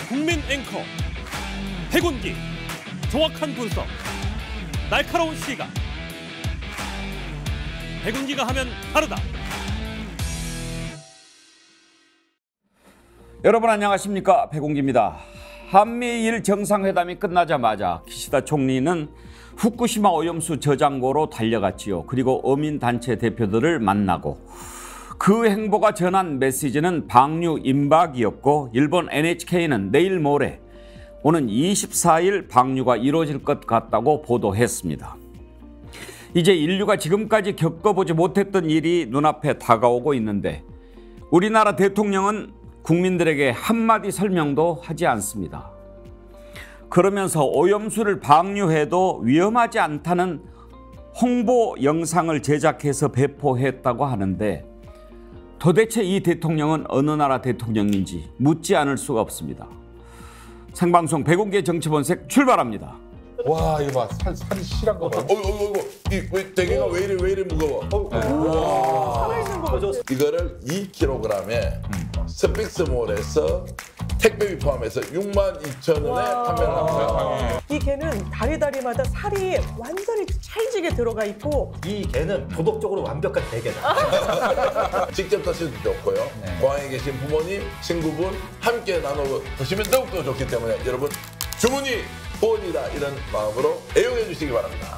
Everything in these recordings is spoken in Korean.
국민 앵커 백운기, 정확한 분석, 날카로운 시각. 백운기가 하면 다르다. 여러분 안녕하십니까, 백운기입니다. 한미일 정상회담이 끝나자마자 기시다 총리는 후쿠시마 오염수 저장고로 달려갔지요. 그리고 어민단체 대표들을 만나고 그 행보가 전한 메시지는 방류 임박이었고, 일본 NHK는 내일 모레 오는 24일 방류가 이루어질 것 같다고 보도했습니다. 이제 인류가 지금까지 겪어보지 못했던 일이 눈앞에 다가오고 있는데, 우리나라 대통령은 국민들에게 한마디 설명도 하지 않습니다. 그러면서 오염수를 방류해도 위험하지 않다는 홍보 영상을 제작해서 배포했다고 하는데, 도대체 이 대통령은 어느 나라 대통령인지 묻지 않을 수가 없습니다. 생방송 백운기의 정치본색 출발합니다. 와, 이거 봐. 살이 실한 거 봐. 이 대게가 왜 이래 무거워. 이거를 2kg에 스픽스몰에서 택배비 포함해서 62,000원에 판매를 합니다. 이 개는 다리다리마다 살이 완전히 찰지게 들어가 있고, 이 개는 도덕적으로 완벽한 대게다. 직접 드셔도 좋고요. 고향에 계신 부모님, 친구분 함께 나눠 드시면 더욱더 좋기 때문에 여러분 주문이 후원이다, 이런 마음으로 애용해 주시기 바랍니다.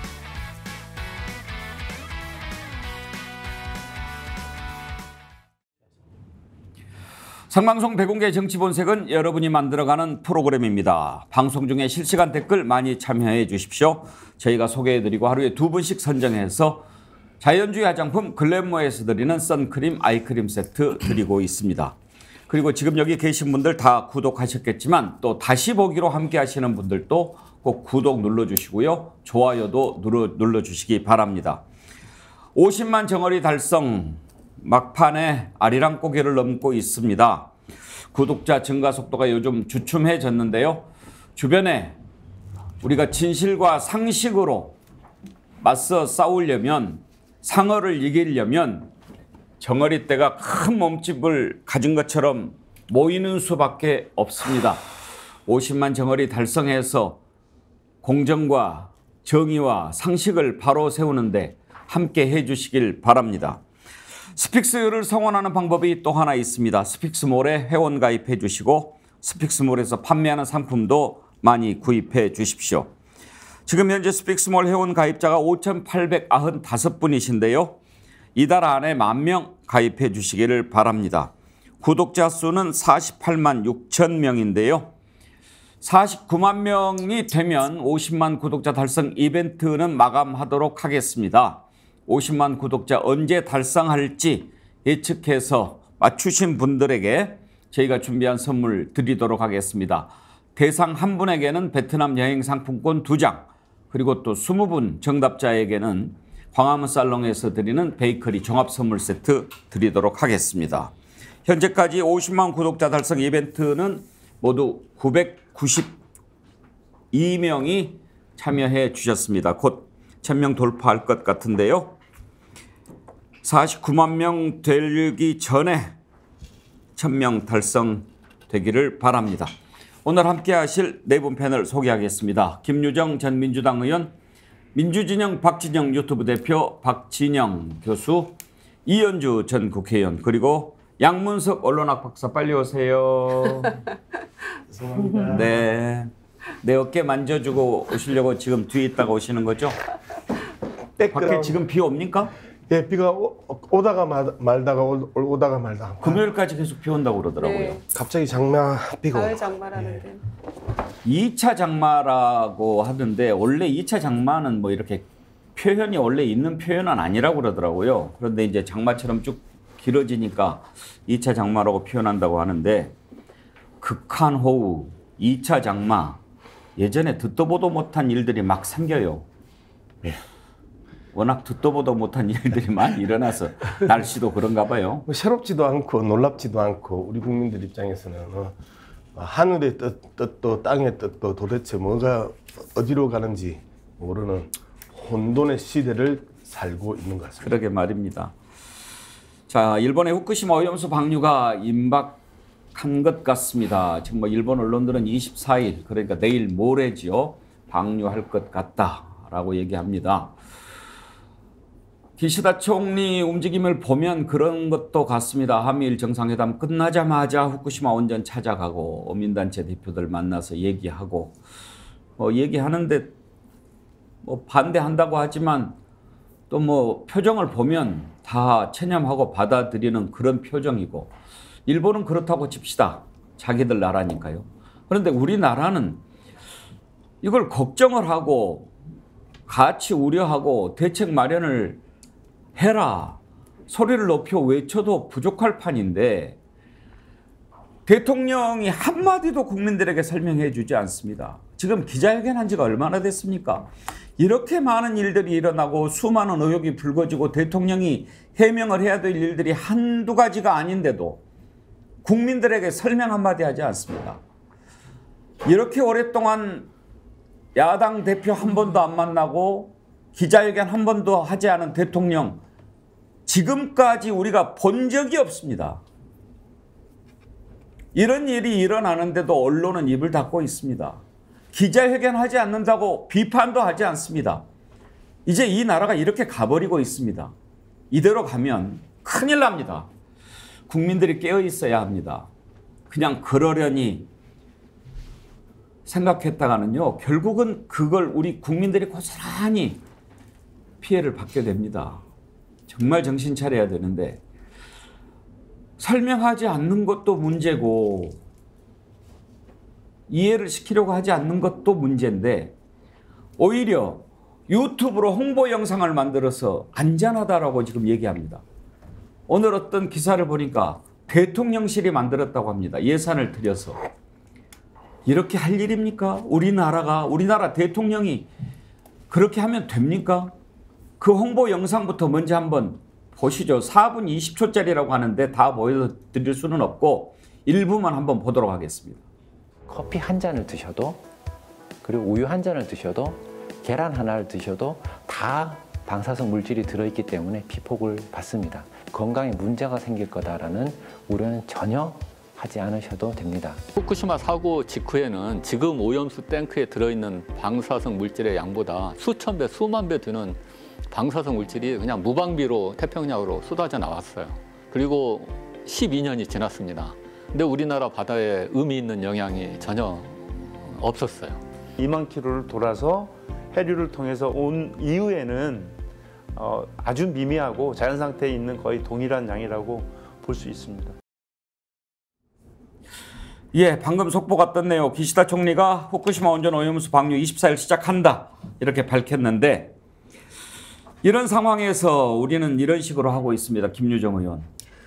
생방송 백운기의 정치본색은 여러분이 만들어가는 프로그램입니다. 방송 중에 실시간 댓글 많이 참여해 주십시오. 저희가 소개해드리고 하루에 2분씩 선정해서 자연주의 화장품 글램모에서 드리는 선크림, 아이크림 세트 드리고 있습니다. 그리고 지금 여기 계신 분들 다 구독하셨겠지만, 또 다시 보기로 함께 하시는 분들도 꼭 구독 눌러주시고요. 좋아요도 눌러주시기 바랍니다. 50만 정어리 달성 막판에 아리랑고개를 넘고 있습니다. 구독자 증가 속도가 요즘 주춤해졌는데요. 주변에 우리가 진실과 상식으로 맞서 싸우려면, 상어를 이기려면 정어리떼가 큰 몸집을 가진 것처럼 모이는 수밖에 없습니다. 50만 정어리 달성해서 공정과 정의와 상식을 바로 세우는데 함께 해주시길 바랍니다. 스픽스를 성원하는 방법이 또 하나 있습니다. 스픽스몰에 회원 가입해 주시고 스픽스몰에서 판매하는 상품도 많이 구입해 주십시오. 지금 현재 스픽스몰 회원 가입자가 5,895분이신데요. 이달 안에 10,000명 가입해 주시기를 바랍니다. 구독자 수는 48만 6천 명인데요. 49만 명이 되면 50만 구독자 달성 이벤트는 마감하도록 하겠습니다. 50만 구독자 언제 달성할지 예측해서 맞추신 분들에게 저희가 준비한 선물 드리도록 하겠습니다. 대상 한 분에게는 베트남 여행 상품권 2장, 그리고 또 20분 정답자에게는 광화문 살롱에서 드리는 베이커리 종합 선물 세트 드리도록 하겠습니다. 현재까지 50만 구독자 달성 이벤트는 모두 992명이 참여해 주셨습니다. 곧 1,000명 돌파할 것 같은데요. 49만 명 되기 전에 1,000명 달성되기를 바랍니다. 오늘 함께 하실 네 분 패널 소개하겠습니다. 김유정 전 민주당 의원, 민주진영 박진영 유튜브 대표 박진영 교수, 이현주 전 국회의원, 그리고 양문석 언론학 박사, 빨리 오세요. 죄송합니다. 네. 내 어깨 만져주고 오시려고 지금 뒤에 있다가 오시는 거죠? 밖에 지금 비 옵니까? 예, 비가 오다가 말다가 오다가 말다가. 금요일까지 계속 비 온다고 그러더라고요. 네. 갑자기 장마 비가 가을 오고. 장마라는데. 2차 장마라고 하던데, 원래 2차 장마는 뭐 이렇게 표현이 원래 있는 표현은 아니라고 그러더라고요. 그런데 이제 장마처럼 쭉 길어지니까 2차 장마라고 표현한다고 하는데, 극한 호우, 2차 장마, 예전에 듣도 보도 못한 일들이 막 생겨요. 예. 워낙 듣도 보도 못한 일들이 많이 일어나서 날씨도 그런가 봐요. 뭐 새롭지도 않고 놀랍지도 않고, 우리 국민들 입장에서는 하늘의 뜻도 땅의 뜻도 도대체 뭐가 어디로 가는지 모르는 혼돈의 시대를 살고 있는 것 같습니다. 그러게 말입니다. 자, 일본의 후쿠시마 오염수 방류가 임박 것 같습니다. 지금 뭐 일본 언론들은 24일, 그러니까 내일 모레지요, 방류할 것 같다라고 얘기합니다. 기시다 총리 움직임을 보면 그런 것도 같습니다. 한미일 정상회담 끝나자마자 후쿠시마 원전 찾아가고 어민단체 대표들 만나서 얘기하고 얘기하는데 뭐 반대한다고 하지만 또 뭐 표정을 보면 다 체념하고 받아들이는 그런 표정이고, 일본은 그렇다고 칩시다. 자기들 나라니까요. 그런데 우리나라는 이걸 걱정을 하고 같이 우려하고 대책 마련을 해라, 소리를 높여 외쳐도 부족할 판인데 대통령이 한마디도 국민들에게 설명해 주지 않습니다. 지금 기자회견한 지가 얼마나 됐습니까? 이렇게 많은 일들이 일어나고 수많은 의혹이 불거지고 대통령이 해명을 해야 될 일들이 한두 가지가 아닌데도 국민들에게 설명 한마디 하지 않습니다. 이렇게 오랫동안 야당 대표 한 번도 안 만나고 기자회견 한 번도 하지 않은 대통령, 지금까지 우리가 본 적이 없습니다. 이런 일이 일어나는데도 언론은 입을 닫고 있습니다. 기자회견 하지 않는다고 비판도 하지 않습니다. 이제 이 나라가 이렇게 가버리고 있습니다. 이대로 가면 큰일 납니다. 국민들이 깨어 있어야 합니다. 그냥 그러려니 생각했다가는요, 결국은 그걸 우리 국민들이 고스란히 피해를 받게 됩니다. 정말 정신 차려야 되는데 설명하지 않는 것도 문제고 이해를 시키려고 하지 않는 것도 문제인데 오히려 유튜브로 홍보 영상을 만들어서 안전하다라고 지금 얘기합니다. 오늘 어떤 기사를 보니까 대통령실이 만들었다고 합니다. 예산을 들여서. 이렇게 할 일입니까? 우리나라 대통령이 그렇게 하면 됩니까? 그 홍보 영상부터 먼저 한번 보시죠. 4분 20초짜리라고 하는데 다 보여드릴 수는 없고 일부만 한번 보도록 하겠습니다. 커피 한 잔을 드셔도, 그리고 우유 한 잔을 드셔도, 계란 하나를 드셔도 다 방사성 물질이 들어있기 때문에 피폭을 받습니다. 건강에 문제가 생길 거다라는 우려는 전혀 하지 않으셔도 됩니다. 후쿠시마 사고 직후에는 지금 오염수 탱크에 들어있는 방사성 물질의 양보다 수천 배, 수만 배 드는 방사성 물질이 그냥 무방비로 태평양으로 쏟아져 나왔어요. 그리고 12년이 지났습니다. 근데 우리나라 바다에 의미 있는 영향이 전혀 없었어요. 2만 킬로를 돌아서 해류를 통해서 온 이후에는 아주 미미하고 자연 상태에 있는 거의 동일한 양이라고 볼 수 있습니다. 예, 방금 속보가 떴네요. 기시다 총리가 후쿠시마 원전 오염수 방류 24일 시작한다 이렇게 밝혔는데, 이런 상황에서 우리는 이런 식으로 하고 있습니다. 김유정 의원.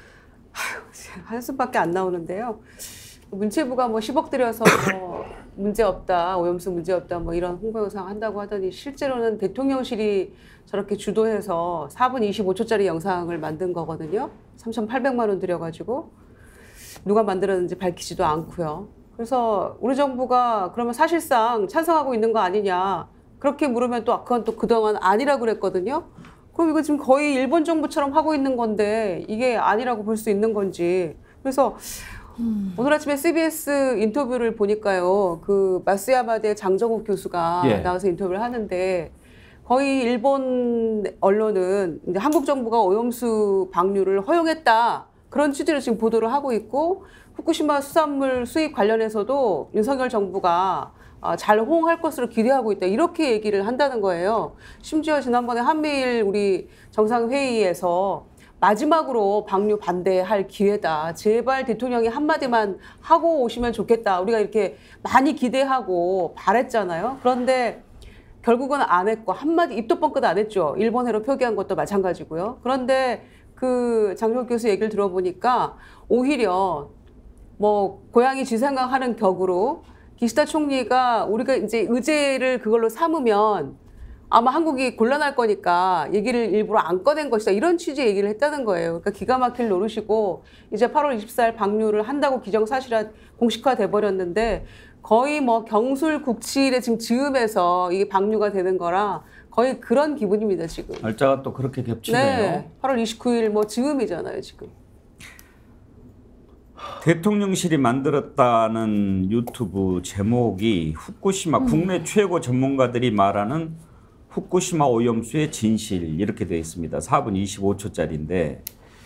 한숨밖에 안 나오는데요. 문체부가 뭐 10억 들여서 뭐 문제 없다, 오염수 문제 없다, 뭐 이런 홍보 영상 한다고 하더니 실제로는 대통령실이 저렇게 주도해서 4분 25초짜리 영상을 만든 거거든요. 3,800만 원 들여가지고 누가 만들었는지 밝히지도 않고요. 그래서 우리 정부가 그러면 사실상 찬성하고 있는 거 아니냐, 그렇게 물으면 또 그건 또 그동안 아니라고 그랬거든요. 그럼 이거 지금 거의 일본 정부처럼 하고 있는 건데 이게 아니라고 볼 수 있는 건지. 그래서 오늘 아침에 CBS 인터뷰를 보니까요, 그 마쓰야마대 장정욱 교수가 나와서 인터뷰를 하는데 거의 일본 언론은 이제 한국 정부가 오염수 방류를 허용했다, 그런 취지로 지금 보도를 하고 있고, 후쿠시마 수산물 수입 관련해서도 윤석열 정부가 잘 호응할 것으로 기대하고 있다, 이렇게 얘기를 한다는 거예요. 심지어 지난번에 한미일 우리 정상회의에서 마지막으로 방류 반대할 기회다, 제발 대통령이 한마디만 하고 오시면 좋겠다, 우리가 이렇게 많이 기대하고 바랬잖아요. 그런데 결국은 안 했고 한마디 입도 뻥끗 안 했죠. 일본해로 표기한 것도 마찬가지고요. 그런데 그 장정욱 교수 얘기를 들어보니까 오히려 뭐 고양이 쥐 생각하는 격으로 기시다 총리가 우리가 이제 의제를 그걸로 삼으면 아마 한국이 곤란할 거니까 얘기를 일부러 안 꺼낸 것이다, 이런 취지의 얘기를 했다는 거예요. 그러니까 기가 막힐 노릇이고 이제 8월 24일 방류를 한다고 기정사실화 공식화돼 버렸는데 거의 뭐 경술국치일에 지금 즈음해서 이게 방류가 되는 거라 거의 그런 기분입니다 지금. 날짜가 또 그렇게 겹치네요. 네, 8월 29일 뭐 즈음이잖아요 지금. 대통령실이 만들었다는 유튜브 제목이 후쿠시마 국내 최고 전문가들이 말하는 후쿠시마 오염수의 진실 이렇게 되어 있습니다. 4분 25초짜리인데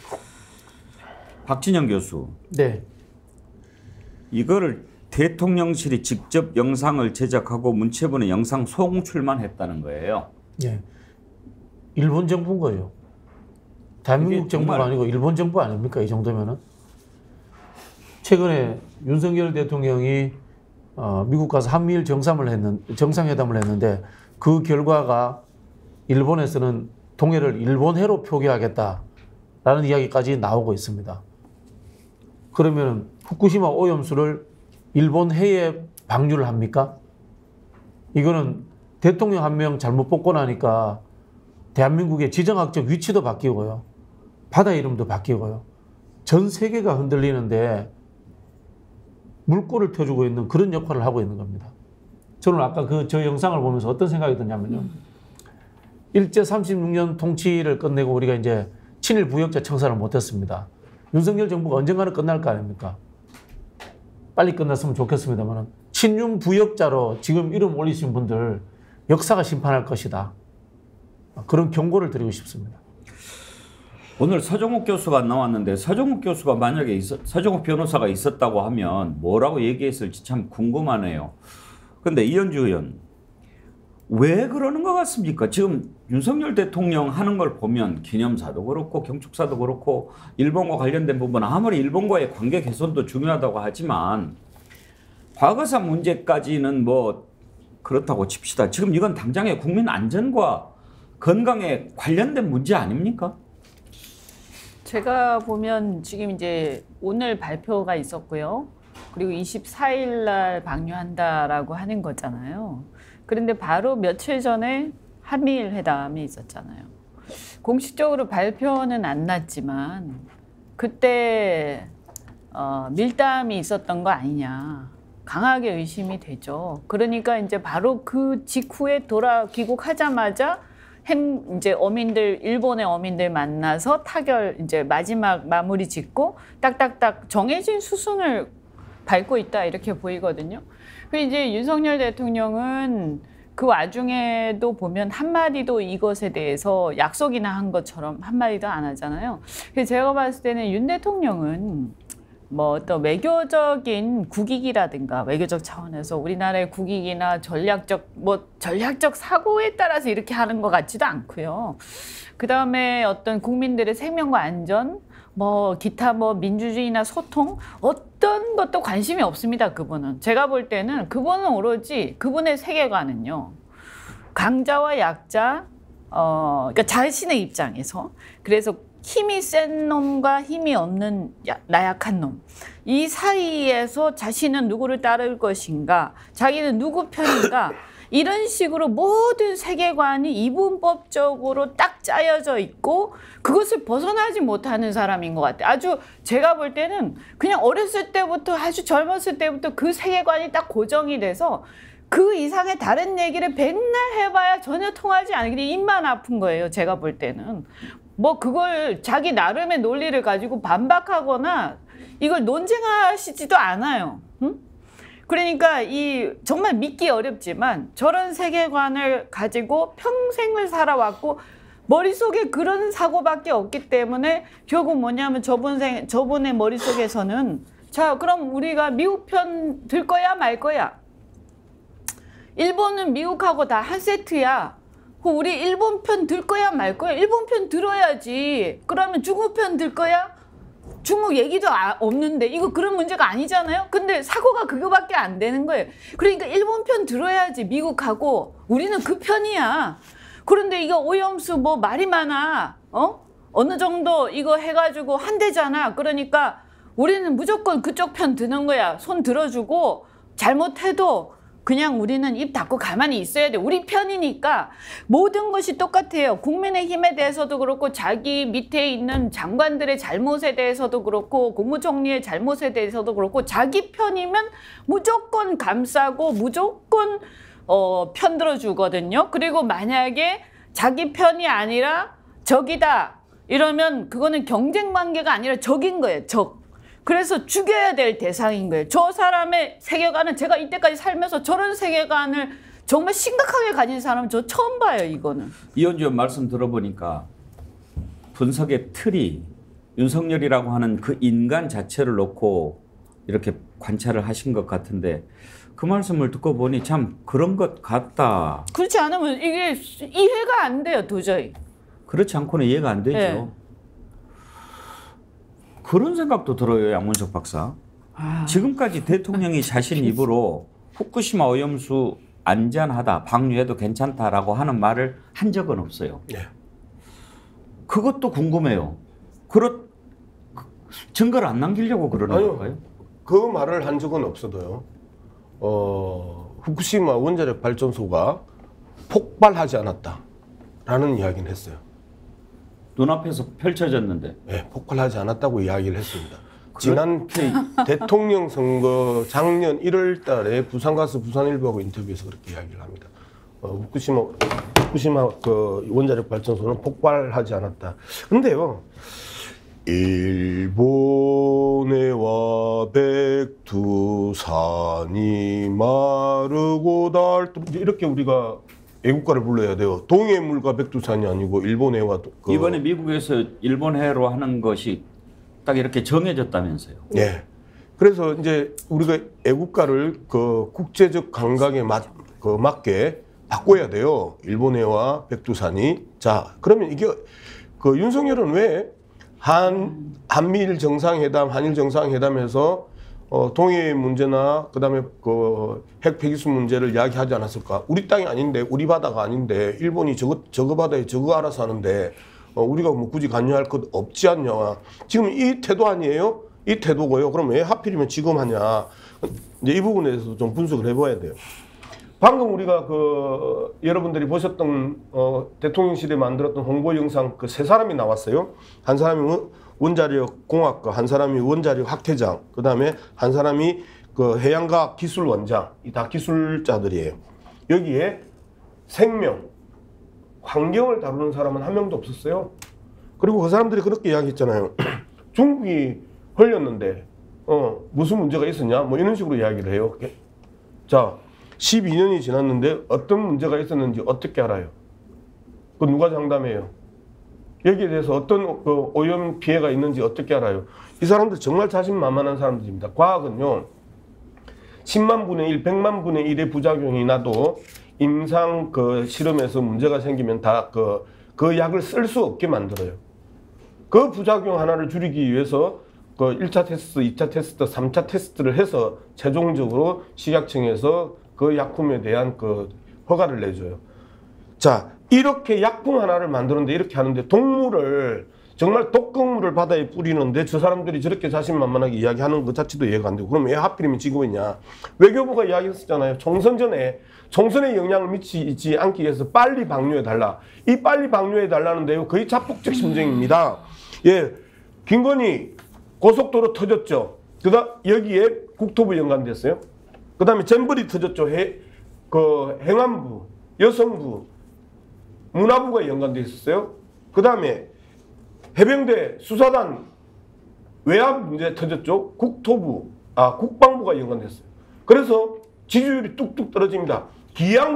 박진영 교수. 네. 이거를 대통령실이 직접 영상을 제작하고 문체부는 영상 송출만 했다는 거예요. 예. 일본 정부인 거예요. 대한민국 정부가 아니고 일본 정부 아닙니까? 이 정도면은. 최근에 윤석열 대통령이 미국 가서 한미일 정상회담을 했는데 그 결과가 일본에서는 동해를 일본해로 표기하겠다라는 이야기까지 나오고 있습니다. 그러면 후쿠시마 오염수를 일본해에 방류를 합니까? 이거는 대통령 한 명 잘못 뽑고 나니까 대한민국의 지정학적 위치도 바뀌고요. 바다 이름도 바뀌고요. 전 세계가 흔들리는데 물꼬를 펴주고 있는 그런 역할을 하고 있는 겁니다. 저는 아까 저 영상을 보면서 어떤 생각이 드냐면요. 일제 36년 통치를 끝내고 우리가 이제 친일 부역자 청산을 못했습니다. 윤석열 정부가 언젠가는 끝날 거 아닙니까? 빨리 끝났으면 좋겠습니다만 친윤 부역자로 지금 이름 올리신 분들 역사가 심판할 것이다. 그런 경고를 드리고 싶습니다. 오늘 서정욱 교수가 나왔는데 서정욱 교수가 만약에 서정욱 변호사가 있었다고 하면 뭐라고 얘기했을지 참 궁금하네요. 그런데 이현주 의원 왜 그러는 것 같습니까? 지금 윤석열 대통령 하는 걸 보면 기념사도 그렇고 경축사도 그렇고 일본과 관련된 부분 아무리 일본과의 관계 개선도 중요하다고 하지만 과거사 문제까지는 뭐 그렇다고 칩시다. 지금 이건 당장의 국민 안전과 건강에 관련된 문제 아닙니까? 제가 보면 지금 이제 오늘 발표가 있었고요. 그리고 24일 날 방류한다라고 하는 거잖아요. 그런데 바로 며칠 전에 한미일 회담이 있었잖아요. 공식적으로 발표는 안 났지만 그때 밀담이 있었던 거 아니냐 강하게 의심이 되죠. 그러니까 이제 바로 그 직후에 귀국하자마자 이제 일본의 어민들 만나서 타결 이제 마지막 마무리 짓고 딱딱딱 정해진 수순을 밟고 있다 이렇게 보이거든요. 그리고 이제 윤석열 대통령은 그 와중에도 보면 한마디도 이것에 대해서 약속이나 한 것처럼 한마디도 안 하잖아요. 그래서 제가 봤을 때는 윤 대통령은 뭐 어떤 외교적인 국익이라든가 외교적 차원에서 우리나라의 국익이나 전략적 사고에 따라서 이렇게 하는 것 같지도 않고요. 그 다음에 어떤 국민들의 생명과 안전, 기타 민주주의나 소통 어떤 것도 관심이 없습니다. 그분은 제가 볼 때는 그분은 오로지 그분의 세계관은요 강자와 약자, 그러니까 자신의 입장에서 그래서. 힘이 센 놈과 힘이 없는 나약한 놈. 이 사이에서 자신은 누구를 따를 것인가, 자기는 누구 편인가, 이런 식으로 모든 세계관이 이분법적으로 딱 짜여져 있고 그것을 벗어나지 못하는 사람인 것 같아요. 아주 제가 볼 때는 그냥 어렸을 때부터 아주 젊었을 때부터 그 세계관이 딱 고정이 돼서 그 이상의 다른 얘기를 맨날 해봐야 전혀 통하지 않게 입만 아픈 거예요. 제가 볼 때는. 그걸 자기 나름의 논리를 가지고 반박하거나 이걸 논쟁하시지도 않아요. 응? 그러니까 정말 믿기 어렵지만 저런 세계관을 가지고 평생을 살아왔고 머릿속에 그런 사고밖에 없기 때문에 결국 뭐냐면 저분의 머릿속에서는 자 그럼 우리가 미국 편 들 거야 말 거야. 일본은 미국하고 다 한 세트야. 우리 일본 편 들 거야 말 거야? 일본 편 들어야지. 그러면 중국 편 들 거야? 중국 얘기도 없는데 이거 그런 문제가 아니잖아요. 근데 사고가 그거밖에 안 되는 거예요. 그러니까 일본 편 들어야지. 미국하고 우리는 그 편이야. 그런데 이거 오염수 말이 많아. 어느 정도 이거 해가지고 한대잖아. 그러니까 우리는 무조건 그쪽 편 드는 거야. 손 들어주고 잘못해도 그냥 우리는 입 닫고 가만히 있어야 돼. 우리 편이니까 모든 것이 똑같아요. 국민의힘에 대해서도 그렇고 자기 밑에 있는 장관들의 잘못에 대해서도 그렇고 국무총리의 잘못에 대해서도 그렇고 자기 편이면 무조건 감싸고 무조건 편 들어주거든요. 그리고 만약에 자기 편이 아니라 적이다 이러면 그거는 경쟁 관계가 아니라 적인 거예요. 적. 그래서 죽여야 될 대상인 거예요. 저 사람의 세계관은 제가 이때까지 살면서 저런 세계관을 정말 심각하게 가진 사람은 저 처음 봐요. 이거는. 이현주 의원 말씀 들어보니까 분석의 틀이 윤석열이라고 하는 그 인간 자체를 놓고 이렇게 관찰을 하신 것 같은데 그 말씀을 듣고 보니 참 그런 것 같다. 그렇지 않으면 이게 이해가 안 돼요. 도저히. 그렇지 않고는 이해가 안 되죠. 네. 그런 생각도 들어요. 양문석 박사. 지금까지 대통령이 자신 입으로 후쿠시마 오염수 안전하다, 방류해도 괜찮다라고 하는 말을 한 적은 없어요. 네. 그것도 궁금해요. 증거를 안 남기려고 그러는 걸까요? 그 말을 한 적은 없어도요. 후쿠시마 원자력 발전소가 폭발하지 않았다라는 이야기는 했어요. 눈앞에서 펼쳐졌는데. 네, 폭발하지 않았다고 이야기를 했습니다. 지난 대통령 선거 작년 1월 달에 부산 가서 부산일보하고 인터뷰에서 그렇게 이야기를 합니다. 후쿠시마 그 원자력 발전소는 폭발하지 않았다. 근데요. 일본해와 백두산이 마르고 이렇게 우리가 애국가를 불러야 돼요. 동해물과 백두산이 아니고 일본해와 이번에 미국에서 일본해로 하는 것이 딱 이렇게 정해졌다면서요. 네. 그래서 이제 우리가 애국가를 그 국제적 감각에 맞게 바꿔야 돼요. 일본해와 백두산이. 자, 그러면 이게 그 윤석열은 왜 한미일 정상회담, 한일 정상회담에서 동해 문제나 그다음에 그 핵 폐기수 문제를 이야기하지 않았을까? 우리 땅이 아닌데, 우리 바다가 아닌데, 일본이 저거 바다에 저거 알아서 하는데 우리가 뭐 굳이 관여할 것 없지 않냐? 지금 이 태도 아니에요? 이 태도고요. 그럼 왜 하필이면 지금 하냐? 이제 이 부분에 대해서 좀 분석을 해봐야 돼요. 방금 우리가 그 여러분들이 보셨던 대통령실에 만들었던 홍보 영상 그 세 사람이 나왔어요. 한 사람이 원자력 공학과, 한 사람이 원자력 학회장, 그 다음에 한 사람이 그 해양과학 기술 원장. 이 다 기술자들이에요. 여기에 생명, 환경을 다루는 사람은 한 명도 없었어요. 그리고 그 사람들이 그렇게 이야기했잖아요. 중국이 흘렸는데 무슨 문제가 있었냐? 뭐 이런 식으로 이야기를 해요. 자, 12년이 지났는데 어떤 문제가 있었는지 어떻게 알아요? 그 누가 장담해요? 여기에 대해서 어떤 그 오염 피해가 있는지 어떻게 알아요? 이 사람들 정말 자신만만한 사람들입니다. 과학은요, 10만 분의 1, 100만 분의 1의 부작용이 나도 임상 그 실험에서 문제가 생기면 다 그 약을 쓸 수 없게 만들어요. 그 부작용 하나를 줄이기 위해서 그 1차 테스트, 2차 테스트, 3차 테스트를 해서 최종적으로 식약청에서 그 약품에 대한 그 허가를 내줘요. 자, 이렇게 약품 하나를 만드는데 이렇게 하는데 동물을 정말 독극물을 바다에 뿌리는데 저 사람들이 저렇게 자신만만하게 이야기하는 것 자체도 이해가 안 되고, 그럼 왜 하필이면 지금 있냐? 외교부가 이야기했었잖아요. 총선에 영향을 미치지 않기 위해서 빨리 방류해달라. 이 빨리 방류해달라는데요, 거의 자폭적 심정입니다. 예, 김건희 고속도로 터졌죠. 그다음 여기에 국토부 연관됐어요. 그 다음에 잼버리 터졌죠. 행안부, 여성부, 문화부가 연관되어 있었어요. 그 다음에 해병대 수사단 외압 문제 터졌죠. 국방부가 연관됐어요. 그래서 지지율이 뚝뚝 떨어집니다. 기양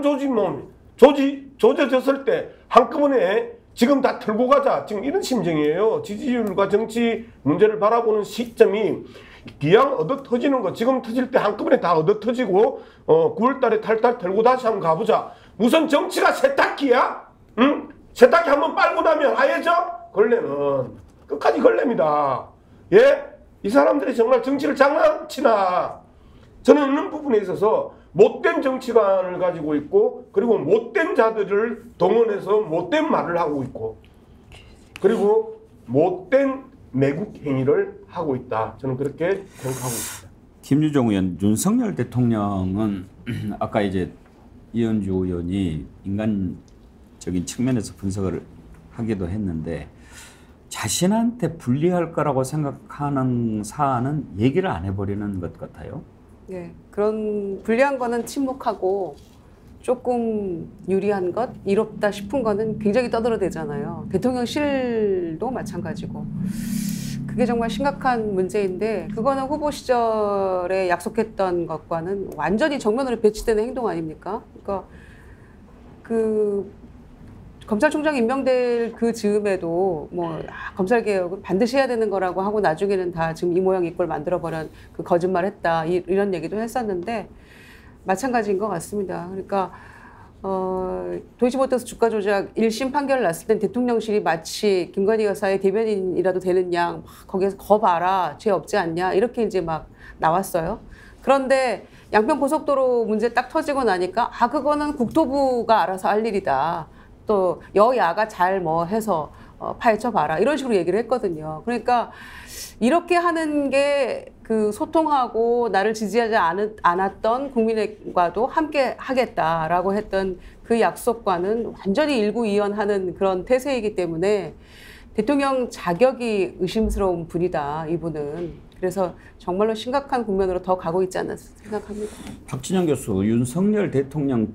조져졌을 때 한꺼번에 지금 다 털고 가자. 지금 이런 심정이에요. 지지율과 정치 문제를 바라보는 시점이 기양 얻어 터지는 거, 지금 터질 때 한꺼번에 다 얻어 터지고 9월 달에 탈탈 털고 다시 한번 가보자. 무슨 정치가 세탁기야? 응? 세탁기 한번 빨고 나면 하얘져? 걸레는 끝까지 걸레입니다. 예? 이 사람들이 정말 정치를 장난치나? 저는 이런 부분에 있어서 못된 정치관을 가지고 있고, 그리고 못된 자들을 동원해서 못된 말을 하고 있고, 그리고 못된 매국 행위를 하고 있다. 저는 그렇게 생각하고 있습니다. 김유정 의원, 윤석열 대통령은 아까 이제 이현주 의원이 인간적인 측면에서 분석을 하기도 했는데 자신한테 불리할 거라고 생각하는 사안은 얘기를 안 해버리는 것 같아요. 네, 그런 불리한 거는 침묵하고 조금 유리한 것, 이롭다 싶은 거는 굉장히 떠들어대잖아요. 대통령실도 마찬가지고. 그게 정말 심각한 문제인데 그거는 후보 시절에 약속했던 것과는 완전히 정면으로 배치되는 행동 아닙니까? 그러니까 그 검찰총장 임명될 그 즈음에도 뭐 검찰 개혁은 반드시 해야 되는 거라고 하고 나중에는 다 지금 이 모양 이 꼴 만들어버린 그 거짓말했다 이런 얘기도 했었는데 마찬가지인 것 같습니다. 그러니까 도이치모터스 주가 조작 1심 판결을 났을 땐 대통령실이 마치 김건희 여사의 대변인이라도 되는 양 거기에서 거 봐라 죄 없지 않냐 이렇게 이제 막 나왔어요. 그런데 양평 고속도로 문제 딱 터지고 나니까 그거는 국토부가 알아서 할 일이다. 또 여야가 잘 뭐 해서 파헤쳐 봐라 이런 식으로 얘기를 했거든요. 그러니까 이렇게 하는 게 그 소통하고 나를 지지하지 않았던 국민과도 함께 하겠다라고 했던 그 약속과는 완전히 일구이연하는 그런 태세이기 때문에 대통령 자격이 의심스러운 분이다 이분은. 그래서 정말로 심각한 국면으로 더 가고 있지 않나 생각합니다. 박진영 교수, 윤석열 대통령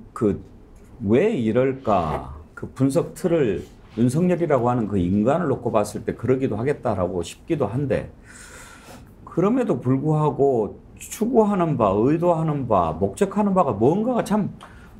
왜 이럴까 그 분석 틀을 윤석열이라고 하는 그 인간을 놓고 봤을 때 그러기도 하겠다라고 싶기도 한데 그럼에도 불구하고 추구하는 바, 의도하는 바, 목적하는 바가 뭔가가 참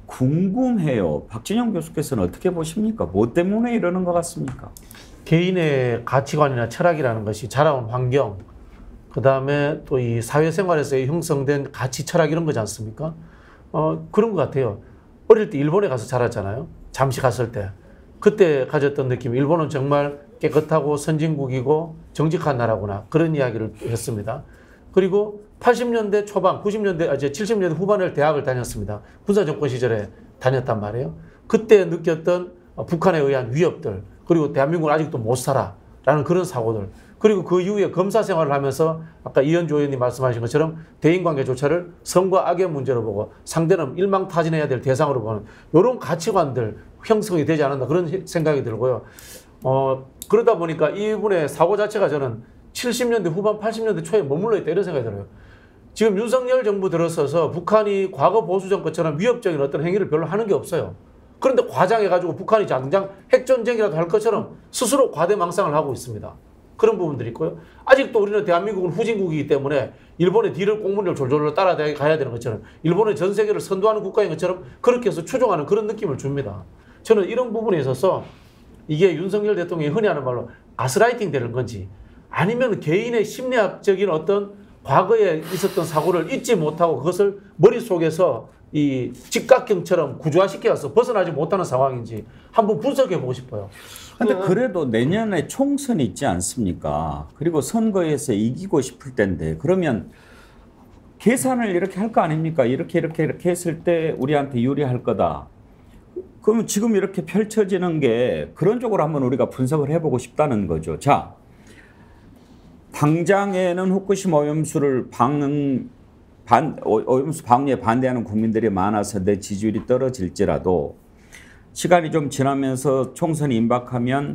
궁금해요. 박진영 교수께서는 어떻게 보십니까? 뭐 때문에 이러는 것 같습니까? 개인의 가치관이나 철학이라는 것이 자라온 환경, 그 다음에 또 이 사회생활에서 형성된 가치, 철학 이런 거지 않습니까? 그런 것 같아요. 어릴 때 일본에 가서 자랐잖아요. 잠시 갔을 때. 그때 가졌던 느낌, 일본은 정말 깨끗하고 선진국이고 정직한 나라구나. 그런 이야기를 했습니다. 그리고 80년대 초반, 90년대, 70년대 후반에 대학을 다녔습니다. 군사정권 시절에 다녔단 말이에요. 그때 느꼈던 북한에 의한 위협들, 그리고 대한민국은 아직도 못 살아. 라는 그런 사고들. 그리고 그 이후에 검사 생활을 하면서 아까 이현주 의원님 말씀하신 것처럼 대인관계조차를 선과 악의 문제로 보고 상대는 일망타진해야 될 대상으로 보는 이런 가치관들 형성이 되지 않았나 그런 생각이 들고요. 그러다 보니까 이분의 사고 자체가 저는 70년대 후반 80년대 초에 머물러 있다 이런 생각이 들어요. 지금 윤석열 정부 들어서서 북한이 과거 보수정권처럼 위협적인 어떤 행위를 별로 하는 게 없어요. 그런데 과장해가지고 북한이 당장 핵전쟁이라도 할 것처럼 스스로 과대망상을 하고 있습니다. 그런 부분들이 있고요. 아직도 우리는 대한민국은 후진국이기 때문에 일본의 뒤를 꽁무니를 졸졸 따라가야 되는 것처럼 일본은 전 세계를 선도하는 국가인 것처럼 그렇게 해서 추종하는 그런 느낌을 줍니다. 저는 이런 부분에 있어서 이게 윤석열 대통령이 흔히 하는 말로 가스라이팅 되는 건지 아니면 개인의 심리학적인 어떤 과거에 있었던 사고를 잊지 못하고 그것을 머릿속에서 이 직각경처럼 구조화시켜서 벗어나지 못하는 상황인지 한번 분석해 보고 싶어요. 근데 그래도 내년에 총선이 있지 않습니까? 그리고 선거에서 이기고 싶을 텐데 그러면 계산을 이렇게 할 거 아닙니까? 이렇게 했을 때 우리한테 유리할 거다. 그럼 지금 이렇게 펼쳐지는 게 그런 쪽으로 한번 우리가 분석을 해보고 싶다는 거죠. 자, 당장에는 후쿠시마 오염수를 오염수 방류에 반대하는 국민들이 많아서 내 지지율이 떨어질지라도 시간이 좀 지나면서 총선이 임박하면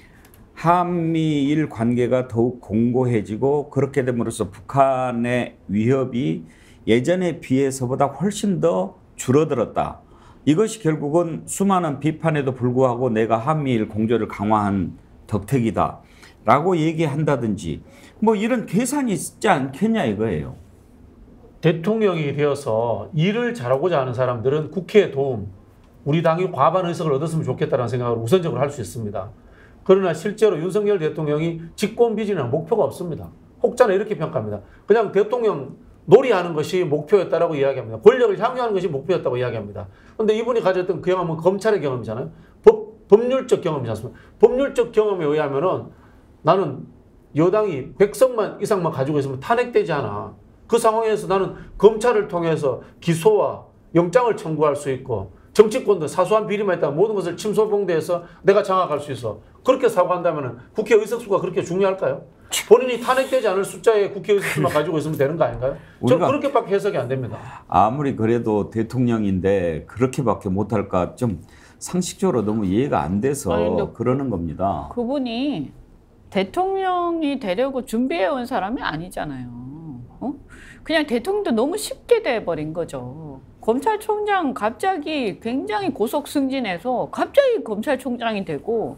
한미일 관계가 더욱 공고해지고 그렇게 됨으로써 북한의 위협이 예전에 비해서보다 훨씬 더 줄어들었다. 이것이 결국은 수많은 비판에도 불구하고 내가 한미일 공조를 강화한 덕택이다 라고 얘기한다든지 뭐 이런 계산이 있지 않겠냐 이거예요. 대통령이 되어서 일을 잘하고자 하는 사람들은 국회의 도움, 우리 당이 과반 의석을 얻었으면 좋겠다는 생각을 우선적으로 할 수 있습니다. 그러나 실제로 윤석열 대통령이 집권 비전이나 목표가 없습니다. 혹자는 이렇게 평가합니다. 그냥 대통령 놀이하는 것이 목표였다라고 이야기합니다. 권력을 향유하는 것이 목표였다고 이야기합니다. 그런데 이분이 가졌던 그 경험은 검찰의 경험이잖아요. 법률적 경험이지 않습니까? 법률적 경험에 의하면은 나는 여당이 100석만 이상만 가지고 있으면 탄핵되지 않아. 그 상황에서 나는 검찰을 통해서 기소와 영장을 청구할 수 있고 정치권도 사소한 비리만 있다면 모든 것을 침소봉대해서 내가 장악할 수 있어. 그렇게 사고한다면 국회 의석수가 그렇게 중요할까요? 본인이 탄핵되지 않을 숫자의 국회 의석수만 가지고 있으면 되는 거 아닌가요? 저는 그렇게밖에 해석이 안 됩니다. 아무리 그래도 대통령인데 그렇게밖에 못할까 좀 상식적으로 너무 이해가 안 돼서 그러는 겁니다. 그분이 대통령이 되려고 준비해온 사람이 아니잖아요. 그냥 대통령도 너무 쉽게 돼버린 거죠. 검찰총장 갑자기 굉장히 고속 승진해서 갑자기 검찰총장이 되고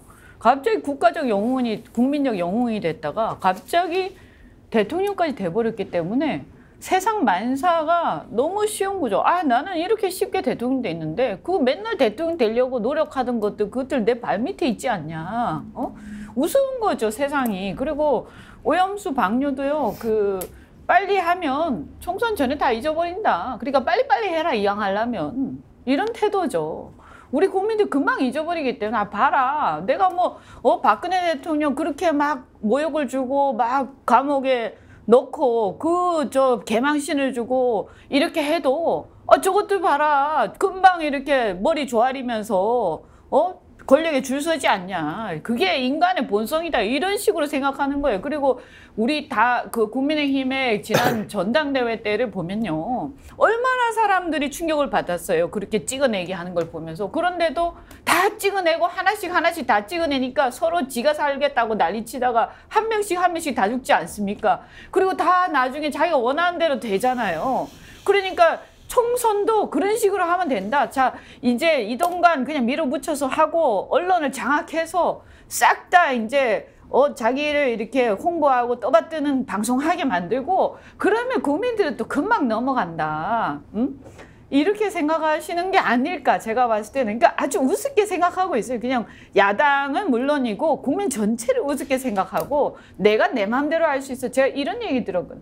갑자기 국가적 영웅이 국민적 영웅이 됐다가 갑자기 대통령까지 돼버렸기 때문에 세상 만사가 너무 쉬운 거죠. 아, 나는 이렇게 쉽게 대통령 돼 있는데 그 맨날 대통령 되려고 노력하던 것들 그것들 내 발밑에 있지 않냐. 우스운 거죠, 세상이. 그리고 오염수 방류도요. 빨리 하면 총선 전에 다 잊어버린다. 그러니까 빨리빨리 해라, 이왕 하려면. 이런 태도죠. 우리 국민들 금방 잊어버리기 때문에 봐라. 내가 박근혜 대통령 그렇게 막 모욕을 주고 막 감옥에 넣고 개망신을 주고 이렇게 해도 저것들 봐라. 금방 이렇게 머리 조아리면서 권력에 줄 서지 않냐. 그게 인간의 본성이다. 이런 식으로 생각하는 거예요. 그리고 우리 다 국민의힘의 지난 전당대회 때를 보면요. 얼마나 사람들이 충격을 받았어요. 그렇게 찍어내기 하는 걸 보면서. 그런데도 다 찍어내고 하나씩 다 찍어내니까 서로 지가 살겠다고 난리치다가 한 명씩 다 죽지 않습니까? 그리고 다 나중에 자기가 원하는 대로 되잖아요. 그러니까 총선도 그런 식으로 하면 된다. 자, 이제 이동관 그냥 밀어붙여서 하고 언론을 장악해서 싹 다 이제 자기를 이렇게 홍보하고 떠받드는 방송하게 만들고 그러면 국민들은 또 금방 넘어간다. 응? 이렇게 생각하시는 게 아닐까 제가 봤을 때는. 그러니까 아주 우습게 생각하고 있어요. 그냥 야당은 물론이고 국민 전체를 우습게 생각하고 내가 내 마음대로 할 수 있어. 제가 이런 얘기 들었거든요.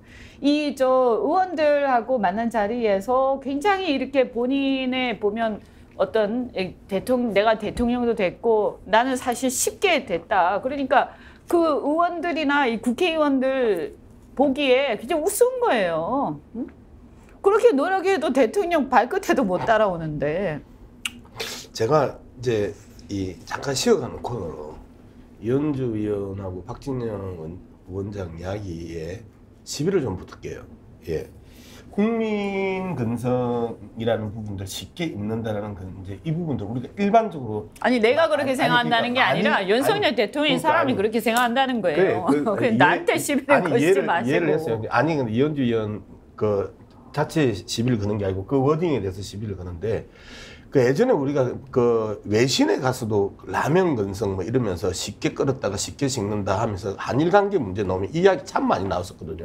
의원들하고 만난 자리에서 굉장히 이렇게 본인의 보면 어떤 내가 대통령도 됐고 나는 사실 쉽게 됐다. 그러니까 그 의원들이나 이 국회의원들 보기에 그냥 우스운 거예요. 응? 그렇게 노력해도 대통령 발끝에도 못 따라오는데. 제가 이제 잠깐 쉬어가는 코너로 이현주 의원하고 박진영 원장 이야기에 시비를 좀 붙을게요. 예. 국민 근성이라는 부분들 쉽게 입는다라는 건 이제 이 부분들 우리가 일반적으로 내가 그렇게 생각한다는 게 아니라 윤석열 대통령이 사람이 그렇게 생각한다는 거예요. 그래, 나한테 시비를 걸지 마시고. 이해를 했어요. 근데 이현주 의원 자체 시비를 거는 게 아니고 그 워딩에 대해서 시비를 거는데 예전에 우리가 외신에 가서도 라면 근성 이러면서 쉽게 끓였다가 쉽게 식는다 하면서 한일 관계 문제 나오면 이야기 참 많이 나왔었거든요.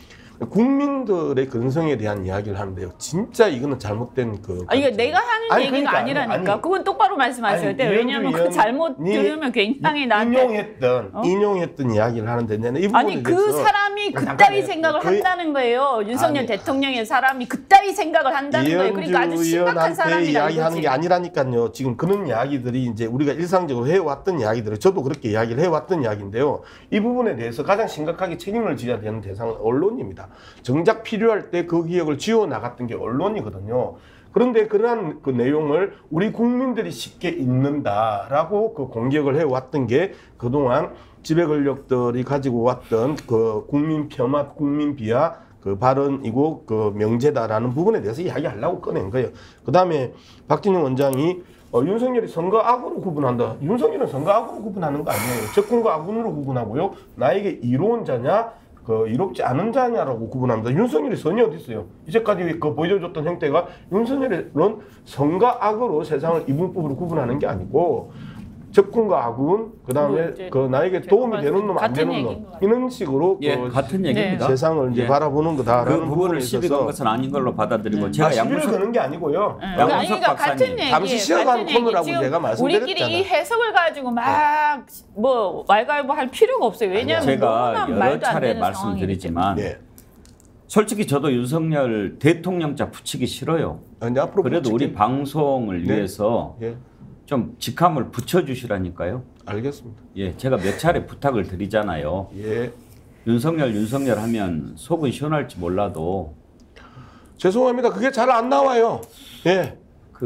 국민들의 근성에 대한 이야기를 하는데요. 진짜 이거는 잘못된 이거 내가 하는 얘기가 그러니까, 아니라니까. 그건 똑바로 말씀하셔야 돼요. 왜냐하면 그 잘못 들으면 굉장히 나한테 인용했던 이야기를 하는데 이 부분에 그 사람이 그따위 생각을 한다는 거예요. 윤석열 대통령의 사람이 그따위 생각을 한다는 거예요. 그러니까 아주 심각한 사람이라는 이야기하는 게 아니라니까요. 지금 그런 이야기들이 이제 우리가 일상적으로 해왔던 이야기들을 저도 그렇게 이야기를 해왔던 이야기인데요. 이 부분에 대해서 가장 심각하게 책임을 져야 되는 대상은 언론입니다. 정작 필요할 때 그 기억을 지워 나갔던 게 언론이거든요. 그런데 그러한 그 내용을 우리 국민들이 쉽게 읽는다라고 공격을 해왔던 게 그동안 지배 권력들이 가지고 왔던 국민 폄하, 국민 비하 발언이고 명제다라는 부분에 대해서 이야기하려고 꺼낸 거예요. 그 다음에 박진영 원장이 윤석열이 선거 악으로 구분한다. 윤석열은 선거 악으로 구분하는 거 아니에요. 적군과 악군으로 구분하고요. 나에게 이로운 자냐 이롭지 않은 자냐라고 구분합니다. 윤석열이 선이 어디 있어요? 이제까지 보여줬던 형태가 윤석열은 선과 악으로 세상을 이분법으로 구분하는 게 아니고 적군과 악군, 그다음에 나에게 도움이 되는 놈 안 되는 놈 이런 식으로 같은 얘기입니다. 세상을 이제 바라보는 거다라는 그 부분을 시비 건 것은 아닌 걸로 받아들이고 제가 시비를 거는 게 아니고요. 양문석 박사님 잠시 쉬어가는 코너라고 제가 말씀드렸잖아요. 우리끼리 이 해석을 가지고 막 왈가왈부 할 필요가 없어요. 왜냐하면 제가 여러 차례 말씀드리지만 솔직히 저도 윤석열 대통령자 붙이기 싫어요. 그래도 우리 방송을 위해서 좀 직함을 붙여주시라니까요. 알겠습니다. 예, 제가 몇 차례 부탁을 드리잖아요. 예. 윤석열 하면 속은 시원할지 몰라도 죄송합니다. 그게 잘 안 나와요. 예.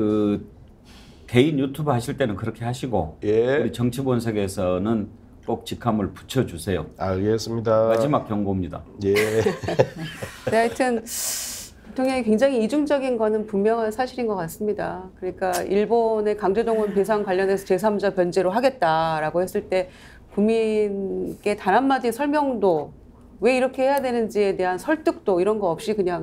개인 유튜브 하실 때는 그렇게 하시고 우리 정치본색에서는 꼭 직함을 붙여주세요. 알겠습니다. 마지막 경고입니다. 예. 네, 하여튼 대통령이 굉장히 이중적인 거는 분명한 사실인 것 같습니다. 그러니까 일본의 강제동원 배상 관련해서 제3자 변제로 하겠다라고 했을 때 국민께 단 한마디 설명도 왜 이렇게 해야 되는지에 대한 설득도 이런 거 없이 그냥